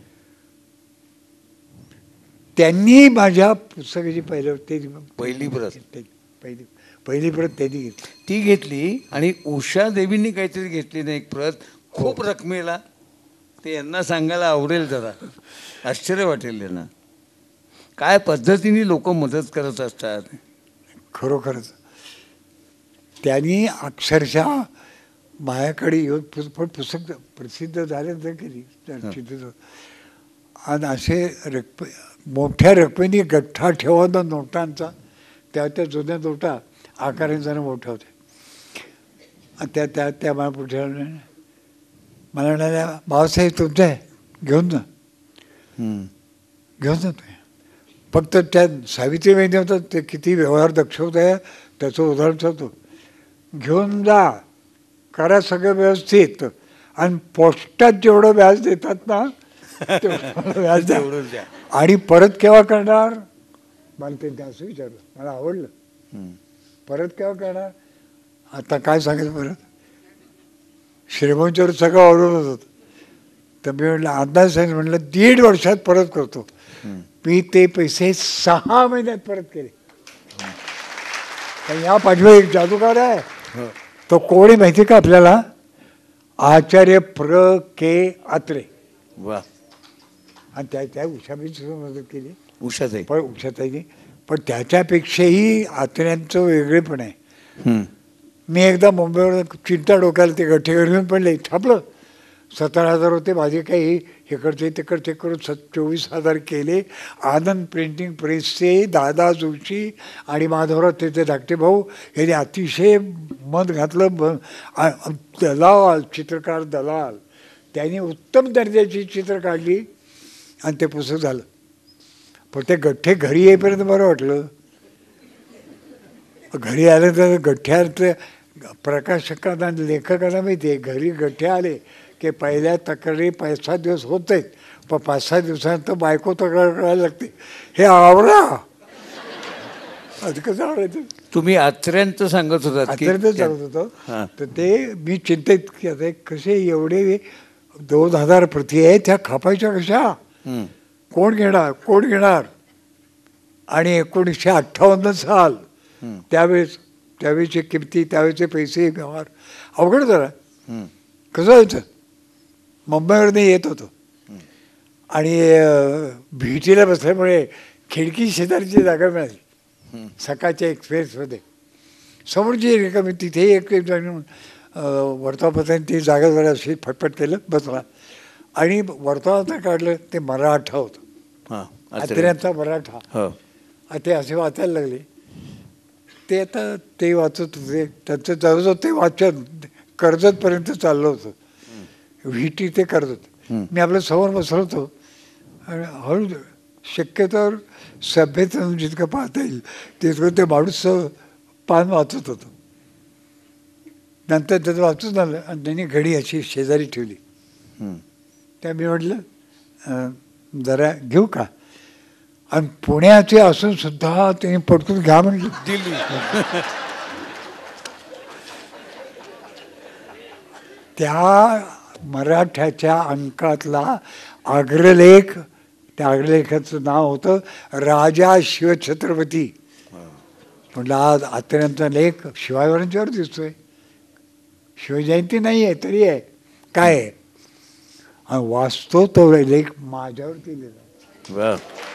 त्यांनी माझ्या पुस्तकाची पहिलं ते पहिली प्रत. पहिली पहिली प्रत त्यांनी घेतली. ती घेतली आणि उषा देवींनी काहीतरी घेतली ना एक प्रत खूप रकमेला. ते यांना सांगायला आवडेल जरा, आश्चर्य वाटेल यांना. काय पद्धतीने लोक मदत करत असतात. खरोखरच त्यांनी अक्षरशः माझ्याकडे येऊन पुस पण पुस्तक प्रसिद्ध झाल्यानंतर केली चित्र. आणि असे रक्प मोठ्या रकमेने गठ्ठा ठेवणं नोटांचा, त्या त्या जुन्या नोटा आकाराने जरा मोठ्या होत्या. आणि त्या त्या त्या मला पुढच्या मला म्हणाल्या, बाबासाहेब तुमचं आहे घेऊन जा घेऊन जा तुम्ही. फक्त त्या सावित्रीबाईंनी होतं ते किती व्यवहार दक्ष होत आहे त्याचं उदाहरण ठेवतो. घेऊन जा, करा सगळं व्यवस्थित, आणि पोस्टात जेवढं व्याज देतात ना तेवढं व्याज द्या. आणि परत केव्हा करणार मला ते असं विचारलं. मला आवडलं. परत केव्हा करणार. आता काय सांगायचं परत. श्रीमंतीवर सगळं अवलंबून होतं. तर मी म्हटलं अंदाज सांगितलं, म्हटलं दीड वर्षात परत करतो. मी ते पैसे सहा महिन्यात परत केले. तर या पाठीवर एक जादूगार आहे. तो कोण आहे माहिती का आपल्याला. आचार्य प्र के आत्रे. वा. आणि त्या त्या उषाबाईंची सुद्धा मदत केली. उषाताई पण उषाताईने पण त्याच्यापेक्षाही आत्र्यांचं वेगळेपण आहे. मी एकदा मुंबईवर चिंता डोक्याला ते गठ्ठे घेऊन पडले, छापलं. सतरा हजार होते माझे, काही इकडचे तिकडचे करून सत चोवीस हजार केले. आनंद प्रिंटिंग प्रेसचे दादा जोशी आणि माधवराव त्याचे धाकटे भाऊ यांनी अतिशय मत घातलं. दलाल चित्रकार दलाल त्यांनी उत्तम दर्जाची चित्र काढली आणि ते पुस्तक झालं. पण ते गठ्ठे घरी येईपर्यंत बरं वाटलं. घरी आलं तर गठ्ठ्यात प्रकाशकांना लेखकांना माहिती आहे, घरी गठ्ठे आले की पहिल्या तक्रारी पाच सात दिवस होत आहेत, पण पाच सहा दिवसानंतर बायको तक्रार करायला लागते, हे आवडा. असं कसं आवडायचं. तुम्ही आत्र्यांचं सांगत होतात. आत्र्यांचं सांगत होतो. तर ते मी चिंतित की आता कसे एवढे दोन हजार प्रती आहे, त्या खपायच्या कशा, कोण घेणार कोण घेणार. आणि एकोणीसशे अठ्ठावन्न साल त्यावेळेस त्यावेळेची किमती, त्यावेळेचे पैसे व्यवहार अवघड जरा. कसं व्हायचं. मुंबईवरून येत होतो आणि भेटीला बसल्यामुळे खिडकी शेजारची जागा मिळाली सकाळच्या एक्सप्रेसमध्ये. समोरची रिकामी तिथे एक वर्तमानपत्राने ती जागा जरा अशी फटफट केलं, बसला आणि वर्तमानपत्र काढलं. ते मराठा होतं, आत्र्यांचा मराठा. ते असे वाचायला लागले. ते आता ते वाचत होते, त्यांचं जवळजवळ ते वाचन कर्जतपर्यंत चाललं होतं. व्हीटी ते कर्जत. मी आपल्या समोर बसलो होतो आणि हळू शक्यतोवर सभ्यतेतून जितकं पाहता येईल तितकं ते माणूस पान वाचत होतं. नंतर त्याचं वाचून आलं आणि त्यांनी घडी अशी शेजारी ठेवली. त्या मी म्हटलं जरा घेऊ का. आणि पुण्याचे असून सुद्धा त्यांनी पटकून घ्या म्हटलं, दिली. त्या मराठ्याच्या अंकातला अग्रलेख, त्या अग्रलेखाचं नाव होतं राजा शिवछत्रपती. म्हटलं आज आत्र्यांचा लेख शिवाजीवरांच्यावर दिसतोय. शिवजयंती नाही आहे तरी आहे काय आहे. आणि वाचतो तो लेख माझ्यावरती लिहिला.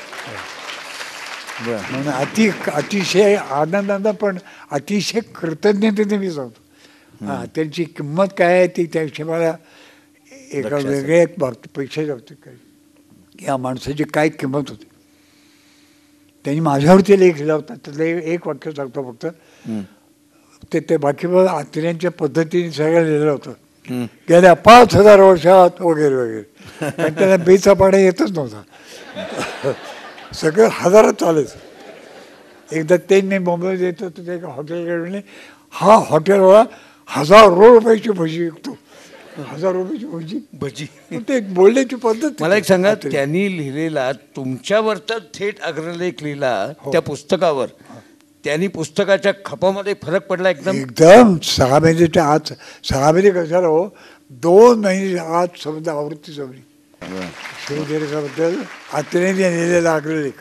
म्हणून अति अतिशय आनंदानं पण अतिशय कृतज्ञतेने मी सांगतो. हा त्यांची किंमत काय आहे ती त्याविषयी मला एका वेगळ्या एक बाबतीत पैशाच्या बाबतीत काय या माणसाची काय किंमत होती. त्यांनी माझ्यावरती लेख लिहिला होता. त्यातलं एक वाक्य सांगतो फक्त. ते ते बाकी आत्रेयांच्या पद्धतीने सगळं लिहिलं होतं गेल्या पाच हजार वर्षात वगैरे वगैरे पण त्यांना बेचा पाणी येतच नव्हता सगळं हजारात चालायचं. एकदा ते मी मुंबईत येत होतो ते एका हॉटेलकडे म्हणले हा हॉटेलवाला हजारो रुपयाची भजी विकतो. हजार रुपयाची भजी भजी ते बोलण्याची पद्धत. मला एक सांगा, त्यांनी लिहिलेला तुमच्यावरचा थेट अग्रलेख लिहिला त्या पुस्तकावर, त्यांनी पुस्तकाच्या खपामध्ये फरक पडला एकदम एकदम सहा महिन्याच्या आत. सहा महिने कशाला हो, दोन महिने आत समजा आवृत्ती जमली शिवचरित्राबद्दल आत्रेयांनी लिहिलेला अग्रलेख.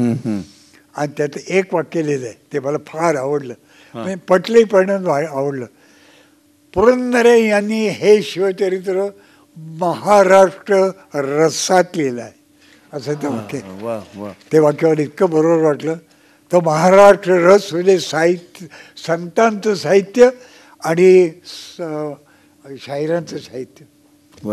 आणि त्यात एक वाक्य लिहिलं आहे ते मला फार आवडलं, म्हणजे पटलंही पण आवडलं. पुरंदरे यांनी हे शिवचरित्र महाराष्ट्र रसात लिहिलं आहे असं ते वाक्य. ते वाक्य मला इतकं बरोबर वाटलं. तो महाराष्ट्र रस म्हणजे साहित्य, संतांचं साहित्य आणि शाहिरांचं साहित्य,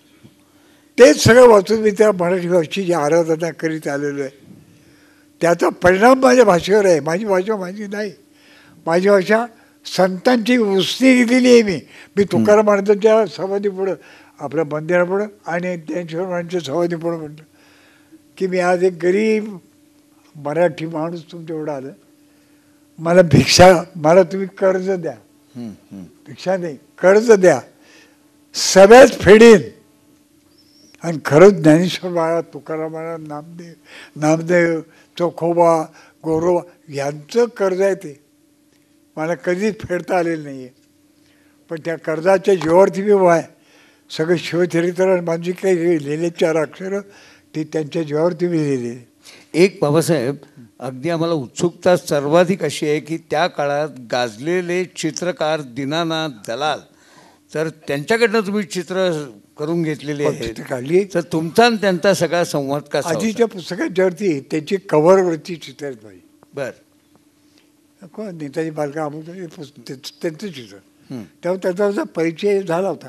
तेच सगळं वाचून मी त्या मराठी भाषेची आराधना करीत आलेलो आहे. त्याचा परिणाम माझ्या भाषेवर आहे. माझी भाषा माझी नाही, माझी भाषा संतांची उसनी दिलेली आहे. मी मी तुकाराम महाराजांच्या समाधी पुढं, आपल्या मंदिरापुढं आणि ज्ञानेश्वर महाराजांच्या समाधी पुढं म्हटलं की मी आज एक गरीब मराठी माणूस तुमच्याकडं आलं, मला भिक्षा, मला तुम्ही कर्ज द्या. भिक्षा नाही, कर्ज द्या, सगळ्याच फेडीन. आणि खरंच ज्ञानेश्वर महाराज, तुकाराम महाराज, नामदेव नामदेव चोखोबा, गोरोबा यांचं कर्ज आहे ते मला कधीच फेडता आलेलं नाही आहे. पण त्या कर्जाच्या जीवावरती मी वाय सगळं शिवचरित्र माझी काही लिहिले चार अक्षरं ती त्यांच्या जीवावरती मी लिहिलेली. एक बाबासाहेब, अगदी आम्हाला उत्सुकता सर्वाधिक अशी आहे की त्या काळात गाजलेले चित्रकार दीनानाथ दलाल, तर त्यांच्याकडनं तुम्ही चित्र करून घेतलेली आहेत, काढली. तर तुमचा आणि त्यांचा सगळा संवाद कसा होता? आधीच्या पुस्तकाच्यावरती त्याची कव्हरवरती चित्र आहेत माझी. बरं, कोण नेताजी बालका अमुक त्यांचं चित्र, तेव्हा त्याचा परिचय झाला होता.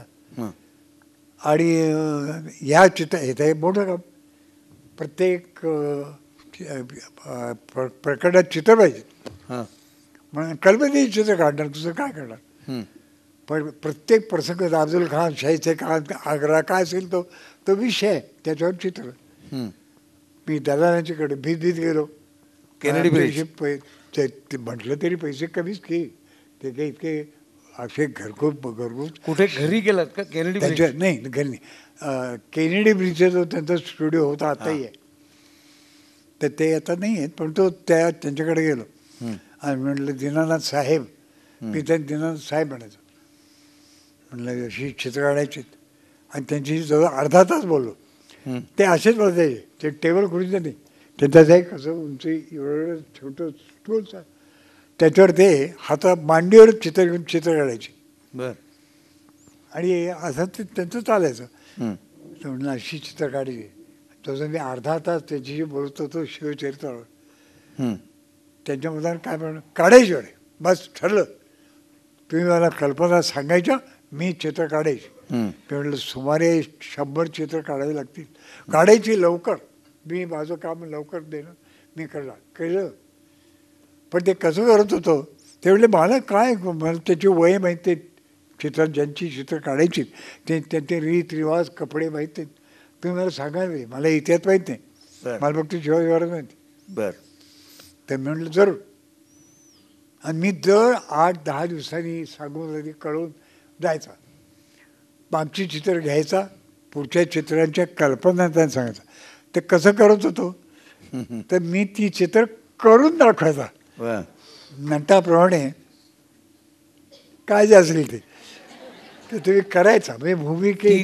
आणि या चित्र हे मोठं काम, प्रत्येक प्रकरणात चित्र पाहिजे म्हणून कल्पनेची चित्र काढणार, तुझं काय करणार. पण प्रत्येक प्रसंग, अब्दुल खान, शाहीचे खान, आग्रा काय असेल तो तो विषय, त्याच्यावर चित्र. मी दलालांच्याकडे भीत भीत गेलो. केनेडी ब्रिज ते म्हटलं तरी पैसे कमीच की, ते काही इतके असे घरगुत घरगुत. कुठे घरी गेलात का? केनेडी ब्रिज नाही, घरी नाही. केनेडी ब्रिजचा जो त्यांचा स्टुडिओ होता आताही आहे, तर ते आता नाही आहेत, पण तो त्या त्यांच्याकडे गेलो आणि म्हटलं दीनानाथ साहेब, मी त्या दीनानाथ साहेब म्हणायचो, म्हटलं अशी चित्र काढायची. आणि त्यांची जवळ अर्धा तास बोललो. ते असेच बसायचे, ते टेबल खुर्ची नाही, त्याचं एक कसं उंची एवढं छोटं स्टूलचं, त्याच्यावर ते हाता मांडीवर चित्र घेऊन चित्र काढायचे. बरं. आणि असं ते त्यांचं चालायचं. म्हणलं अशी चित्र काढायची. तसं मी अर्धा तास त्याच्याशी बोलत होतो शिवचरित्रावर. त्यांच्यामध्ये काय म्हणून काढायची वेळे बस ठरलं, तुम्ही मला कल्पना सांगायच्या, मी चित्र काढायची. मी म्हटलं सुमारे शंभर चित्र काढावी लागतील, काढायची लवकर, मी माझं काम लवकर देणं मी करणार केलं. पण ते कसं करत होतो ते म्हटले मला काय, मला त्याची वय माहिती, चित्र ज्यांची चित्र काढायची ते त्यांचे रीत रिवाज कपडे माहीत नाहीत, तुम्ही मला सांगावे, मला इतिहास माहीत नाही, मला फक्त शिवाजी महाराज माहिती. बरं. तर मी म्हटलं जरूर. आणि मी दर आठ दहा दिवसांनी सांगून कळून जायचा, आमची चित्र घ्यायचा, पुढच्या चित्रांच्या कल्पना त्यांना सांगायचा. ते कसं करत होतो तर मी ती चित्र करून दाखवायचा नटाप्रमाणे, काय जे असेल ते तर तुम्ही करायचा. म्हणजे भूमिके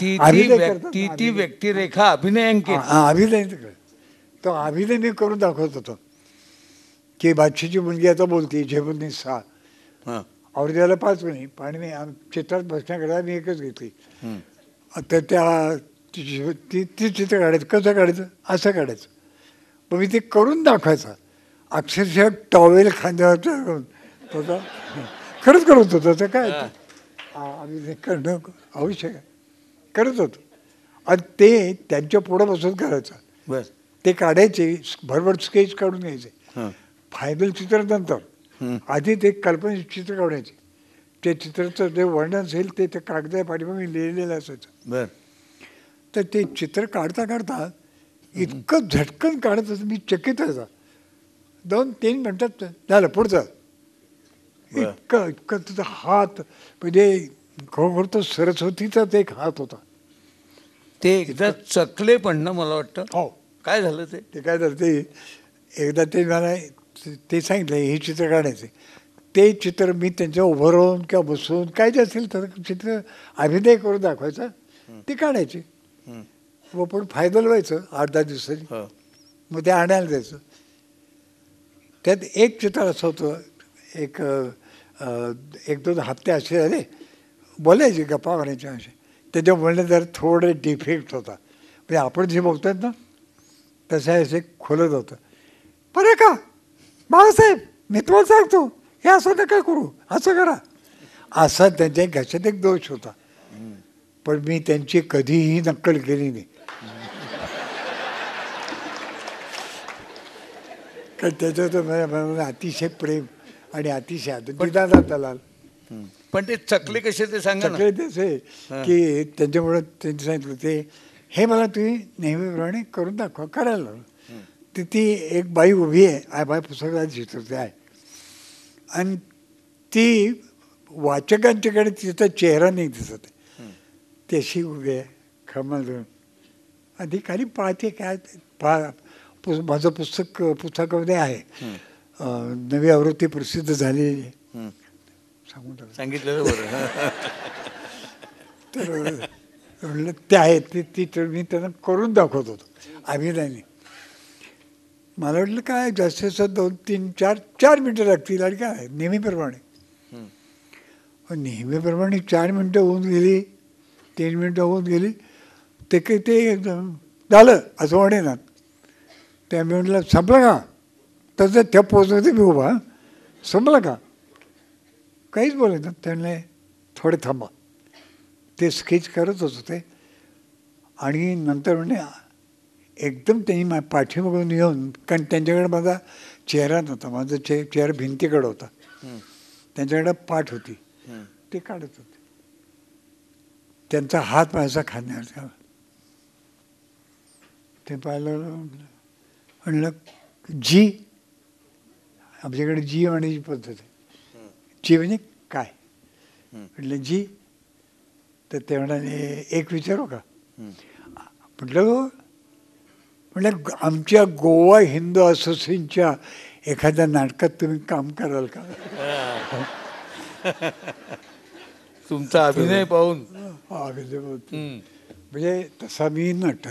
ती ती व्यक्तिरेखा अभिनयांकित अभिनय तो अभिनय मी करून दाखवत होतो की बादशीची मुलगी आता बोलते झेबुनी सहा औरद्याला पाच महिने पाणी मी चित्रात बसण्याकरता मी एकच घेतली. तर त्या ती ती चित्र काढायचं, कसं काढायचं, असं काढायचं. मग मी ते करून दाखवायचं, अक्षरशः टॉवेल खांद्यावर होता, खरंच करत होतो. तर काय आम्ही करणं आवश्यक आहे, करत होतो. आणि ते त्यांच्या पुढं बसून करायचं. बस ते काढायचे, भरभर स्केच काढून घ्यायचे, फायनल चित्र नंतर आधी ते कल्पनेचे चित्र काढायचे. ते चित्राचं जे वर्णन असेल ते त्या कागदा पाठीमागे लिहिलेलं असायचं. बर तर ते चित्र काढता काढता इतकं झटकन काढत होतं, मी चकित व्हायचा. दोन तीन मिनटात झालं पुढचं. इतकं इतकं तुझा हात म्हणजे खरोखर तो सरस्वतीचाच एक हात होता. ते एकदा चकले पण ना मला वाटतं. हो. काय झालं ते ते काय झालं ते एकदा ते मला ते सांगितलं हे चित्र काढायचे. ते चित्र मी त्यांच्या उभं राहून किंवा बसून काय जे असेल तर चित्र अभिनय करून दाखवायचा, ते काढायचे. व पण फायदल व्हायचं आठ दहा दिवसांनी. मग ते आणायला जायचं. त्यात एक चित्र असं होतं, एक एक दोन हप्ते असे झाले बोलायचे गप्पा मारायच्या असे, त्याच्या बोलण्यात जरा थोडं डिफेक्ट होता. म्हणजे आपण जे बोलतात ना तसं असे खोलत होतं. बरं का बाळासाहेब मी तुम्हाला सांगतो हे असं नका करू, असं करा, असा त्यांच्या घशात एक दोष होता. पण मी त्यांची कधीही नक्कल केली नाही. कारण त्याच्यात मला अतिशय प्रेम आणि अतिशय आदर दादा दलाल. पण ते चकले कसे ते सांगा ना. चकले त्याचे की त्यांच्यामुळं त्यांनी सांगितलं ते हे मला तुम्ही नेहमीप्रमाणे करून दाखवा, करायला लावलं. तर ती एक बाई उभी आहे, आय बाय पुस्तकात चित्र आहे, आणि ती वाचकांच्याकडे तिचा चेहरा नाही दिसत. ती अशी उभी आहे खमल धरून, आणि ती खाली पाहते काय पा माझं पुस्तक पुस्तकामध्ये आहे, नवी आवृत्ती प्रसिद्ध झालेली आहे. सांगून सांगितलं बरं. तर म्हणलं ते आहे ते ती तर मी त्यांना करून दाखवत होतो अभिनयाने. मला वाटलं काय जास्तीत दोन तीन चार चार मिनटं लागतील आणि काय नेहमीप्रमाणे. नेहमीप्रमाणे चार मिनटं होऊन गेली, तीन मिनटं होऊन गेली, ते काही ते झालं असं म्हणे ना. त्या मी म्हटलं संपलं का, तसं त्या पोचवते मी उभा, संपलं का, काहीच बोलत ना. त्यांना थोडे थांबा, ते स्केच करत होतो ते. आणि नंतर म्हणजे एकदम त्यांनी मा पाठीमागून येऊन, कारण त्यांच्याकडे माझा चेहरा नव्हता, माझा चे चेहरा भिंतीकडे होता, त्यांच्याकडे पाठ होती, ते काढत होते. त्यांचा हात माझा खाण्याचा ते पाहिलं. म्हणलं जी आमच्याकडे जी म्हणायची पद्धत आहे. जी म्हणजे काय म्हटलं जी. तर ते म्हणाले एक विचारू का. म्हटलं म्हटलं आमच्या गोवा हिंदू असोसिएशनच्या एखाद्या नाटकात तुम्ही काम कराल का. तुमचा अभिनय पाहून अभिनय म्हणजे तसा मी नट.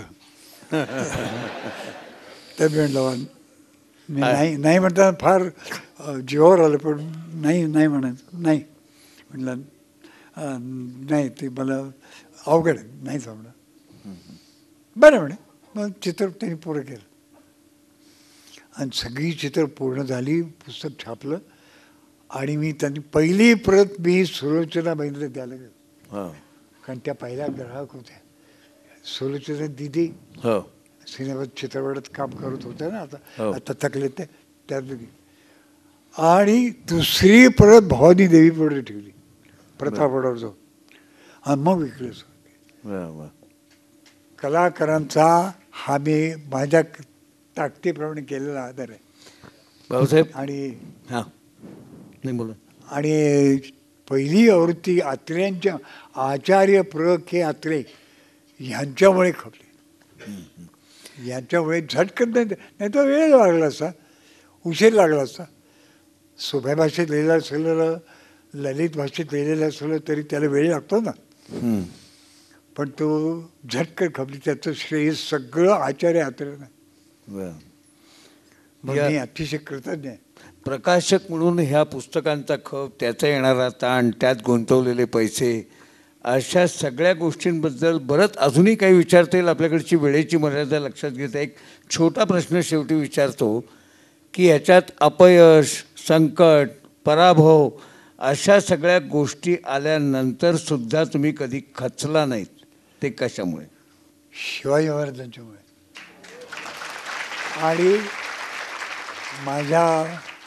तर मी म्हटलं मी नाही नाही म्हणताना फार जीवावर आलं, पण नाही नाही म्हणायचं नाही. म्हटलं नाही ते मला अवघड आहे, नाही जमलं. बरं म्हणे. मग चित्र त्यांनी पूर्ण केलं आणि सगळी चित्र पूर्ण झाली, पुस्तक छापलं. आणि मी त्यांनी पहिली प्रत मी सुलोचना बहिणीला द्यायला गेलो, कारण त्या पहिल्या ग्राहक होत्या. सुलोचना दिदी सिनेमात चित्रपटात काम करत होत्या ना, आता आता थकले ते त्या. आणि दुसरी प्रत भवानी देवी पुढे ठेवली प्रतापगडावर जाऊन, आणि मग विकलं. कलाकारांचा हा मी माझ्या ताकदीप्रमाणे केलेला आदर आहे भाऊसाहेब. आणि हां नाही बोला. आणि पहिली आवृत्ती आत्रेयांच्या आचार्य प्र के आत्रे यांच्यामुळे खपली. यांच्यामुळे झटकन नाही, नाही तर वेळ लागला असता, उशीर लागला असता. सोप्या भाषेत लिहिलं असलेलं, ललित भाषेत लिहिलेलं असलं तरी त्याला वेळ लागतो ना. पण तो झटकन खपली. त्याचं श्रेय सगळं आचार्य आत्रेयांना. मग मी अतिशय कृतज्ञ आहे. प्रकाशक म्हणून ह्या पुस्तकांचा खप, त्याचा येणारा ताण, त्यात गुंतवलेले पैसे, अशा सगळ्या गोष्टींबद्दल बरंच अजूनही काही विचारता येईल. आपल्याकडची वेळेची मर्यादा लक्षात घेता एक छोटा प्रश्न शेवटी विचारतो की ह्याच्यात अपयश, संकट, पराभव अशा सगळ्या गोष्टी आल्यानंतर सुद्धा तुम्ही कधी खचला नाहीत, ते कशामुळे. शिवाजी महाराजांच्यामुळे. आणि माझ्या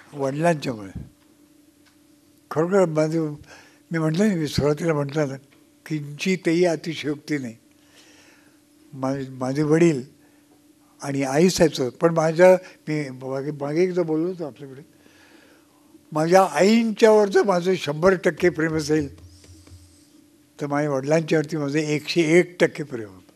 वडिलांच्यामुळे खरोखर माझं मी म्हटलं नाही, मी सुरुवातीला म्हटलं ना किंचितही अतिशयोक्ती नाही. माझे माझे वडील आणि आई साहेबचं, पण माझ्या मी मागे मागे एकदा बोललो होतो आपल्याकडे, माझ्या आईंच्यावर जर माझं शंभर टक्के प्रेम असेल तर माझ्या वडिलांच्यावरती माझं एकशे एक टक्के प्रेम होतं.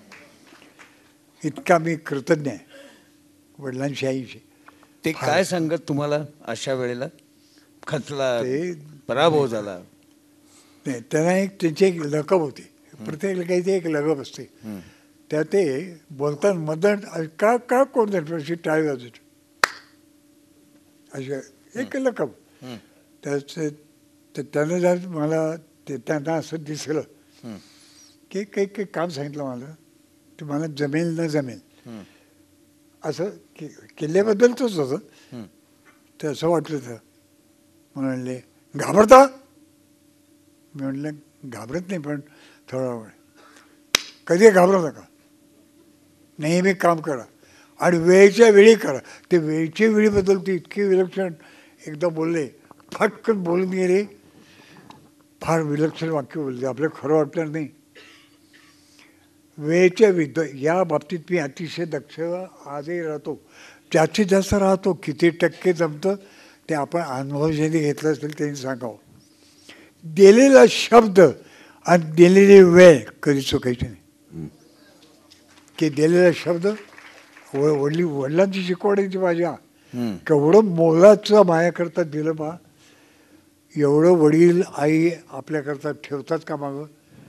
इतका मी कृतज्ञ आहे वडिलांशी आईशी. ते काय सांगत तुम्हाला अशा वेळेला? खचला, ते पराभव झाला? नाही, त्यांना एक त्यांची एक लकब होती, प्रत्येक काही एक लगब असते. त्या ते बोलताना मदन का का कोण अशी टाळी वाजवते अशा एक लकब. त्याचं त्यानं जर मला ते त्यांना असं दिसलं की काही काही काम सांगितलं मला ते मला जमेल न जमेल असं कि किल्ल्याबद्दलच होतं. ते असं वाटलं तर म्हणले घाबरता? मी म्हटलं घाबरत नाही, पण थोडा वेळ कधी घाबरू नका, नेहमी काम करा आणि वेळेच्या वेळी करा. ते वेळच्या वेळीबद्दल ते इतके विलक्षण एकदा बोलले, फटकन बोलून गेले, फार विलक्षण वाक्य बोलले, आपल्याला खरं वाटलं नाही. वेळेच्या विद या बाबतीत मी अतिशय दक्ष आजही राहतो, जास्तीत जास्त राहतो. किती टक्के जमतं ते आपण अनुभव ज्यांनी घेतला असेल त्यांनी सांगावं. दिलेला शब्द आणि दिलेली वेळ कधी चुकायची नाही. की दिलेला शब्द व वडली वडिलांची शिकवण आहे ती माझ्या, केवढं मोलाचं माझ्याकरता दिलं बा, एवढं वडील आई आपल्याकरता ठेवतात का मागं?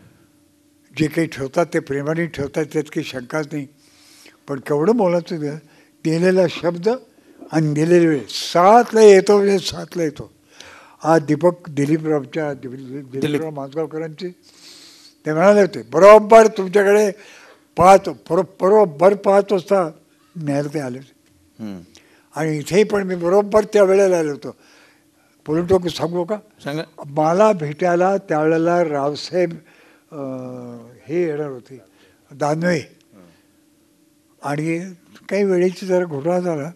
जे काही ठेवतात ते प्रेमाने ठेवतात, त्यात काही शंकाच नाही. पण केवढं मोलाचं दिलं, दिलेला शब्द आणि दिलेली वेळ. सातला येतो म्हणजे सातला येतो. आज दीपक दिलीपरावच्या दिलीपराव माजगावकरांचे ते म्हणाले होते, बरोबर तुमच्याकडे पाच बरो बरोबर पाच वाजता न्यायला ते आले होते. आणि इथेही पण मी बरोबर त्या वेळेला आलो होतो. बोलून तो सांगू का? सांगा. मला भेटायला त्यावेळेला रावसाहेब हे येणार होते दानवे, आणि काही वेळेची जरा घोटाळा झाला,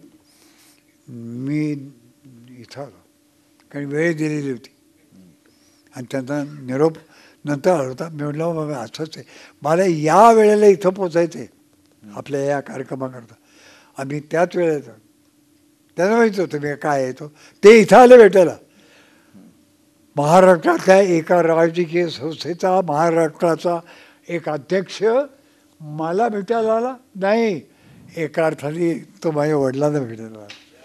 मी इथं आलो कारण वेळ दिलेली होती. आणि त्यांना निरोप नंतर आला होता. मी म्हटलं बाबा असंच आहे, मला या वेळेला इथं पोचायचं आहे आपल्या या कार्यक्रमाकरता. आम्ही त्याच वेळेला त्यांना माहिती होतं मी काय येतो. ते इथं आले भेटायला. महाराष्ट्रातल्या एका राजकीय संस्थेचा महाराष्ट्राचा एक अध्यक्ष मला भेटायला आला नाही, एका अर्थाने तो माझ्या वडिलांना भेटायला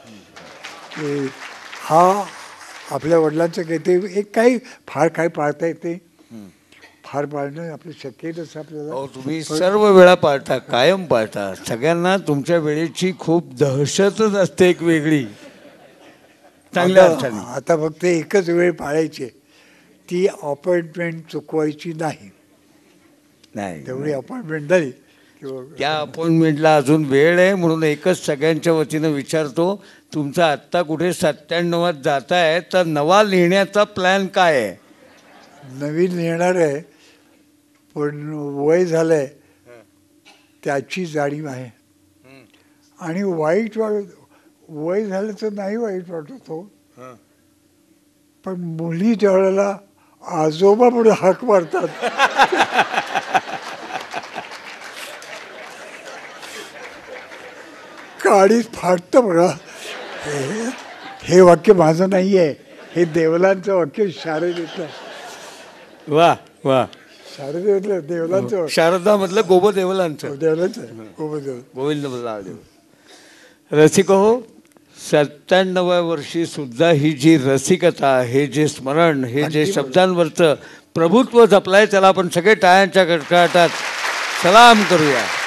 आला. हा आपल्या वडिलांचं काही ते एक काही फार काही पाळता येते, फार पाळणं आपलं शक्य नसतं आपल्याला. तुम्ही सर्व वेळा पाळता, कायम पाळता. सगळ्यांना तुमच्या वेळेची खूप दहशतच असते एक वेगळी, चांगल्या अर्थाने. आता फक्त एकच वेळ पाळायची, ती अपॉइंटमेंट चुकवायची नाही. नाही, तेवढी अपॉइंटमेंट झाली किंवा त्या अपॉइंटमेंटला अजून वेळ आहे. म्हणून एकच सगळ्यांच्या वतीनं विचारतो, तुमचा आत्ता कुठे सत्त्याण्णवात जाताय तर नवा लिहिण्याचा प्लॅन काय आहे? नवीन लिहिणार आहे, पण वय झालंय त्याची जाणीव आहे. आणि वाईट वाट वय झालं तर नाही वाईट वाटत हो, पण मुली ज्या वेळेला आजोबा पुढे हाक मारतात काडीत फाटतं बघा. हे हे वाक्य माझं नाही आहे, हे देवलांचं वाक्य शारदेतलं. वा वा. शारदेतलं देवलांचं. शारदा मधलं गोब देवलांचं. देवलांचं गोबदेव गोविंद बल्लादेव. रसिक हो, सत्त्याण्णव्या वर्षी सुद्धा ही जी रसिकता, हे जे स्मरण, हे जे शब्दांवरचं प्रभुत्व जपलंय, त्याला आपण सगळे टाळ्यांच्या कडकडाटात सलाम करूया.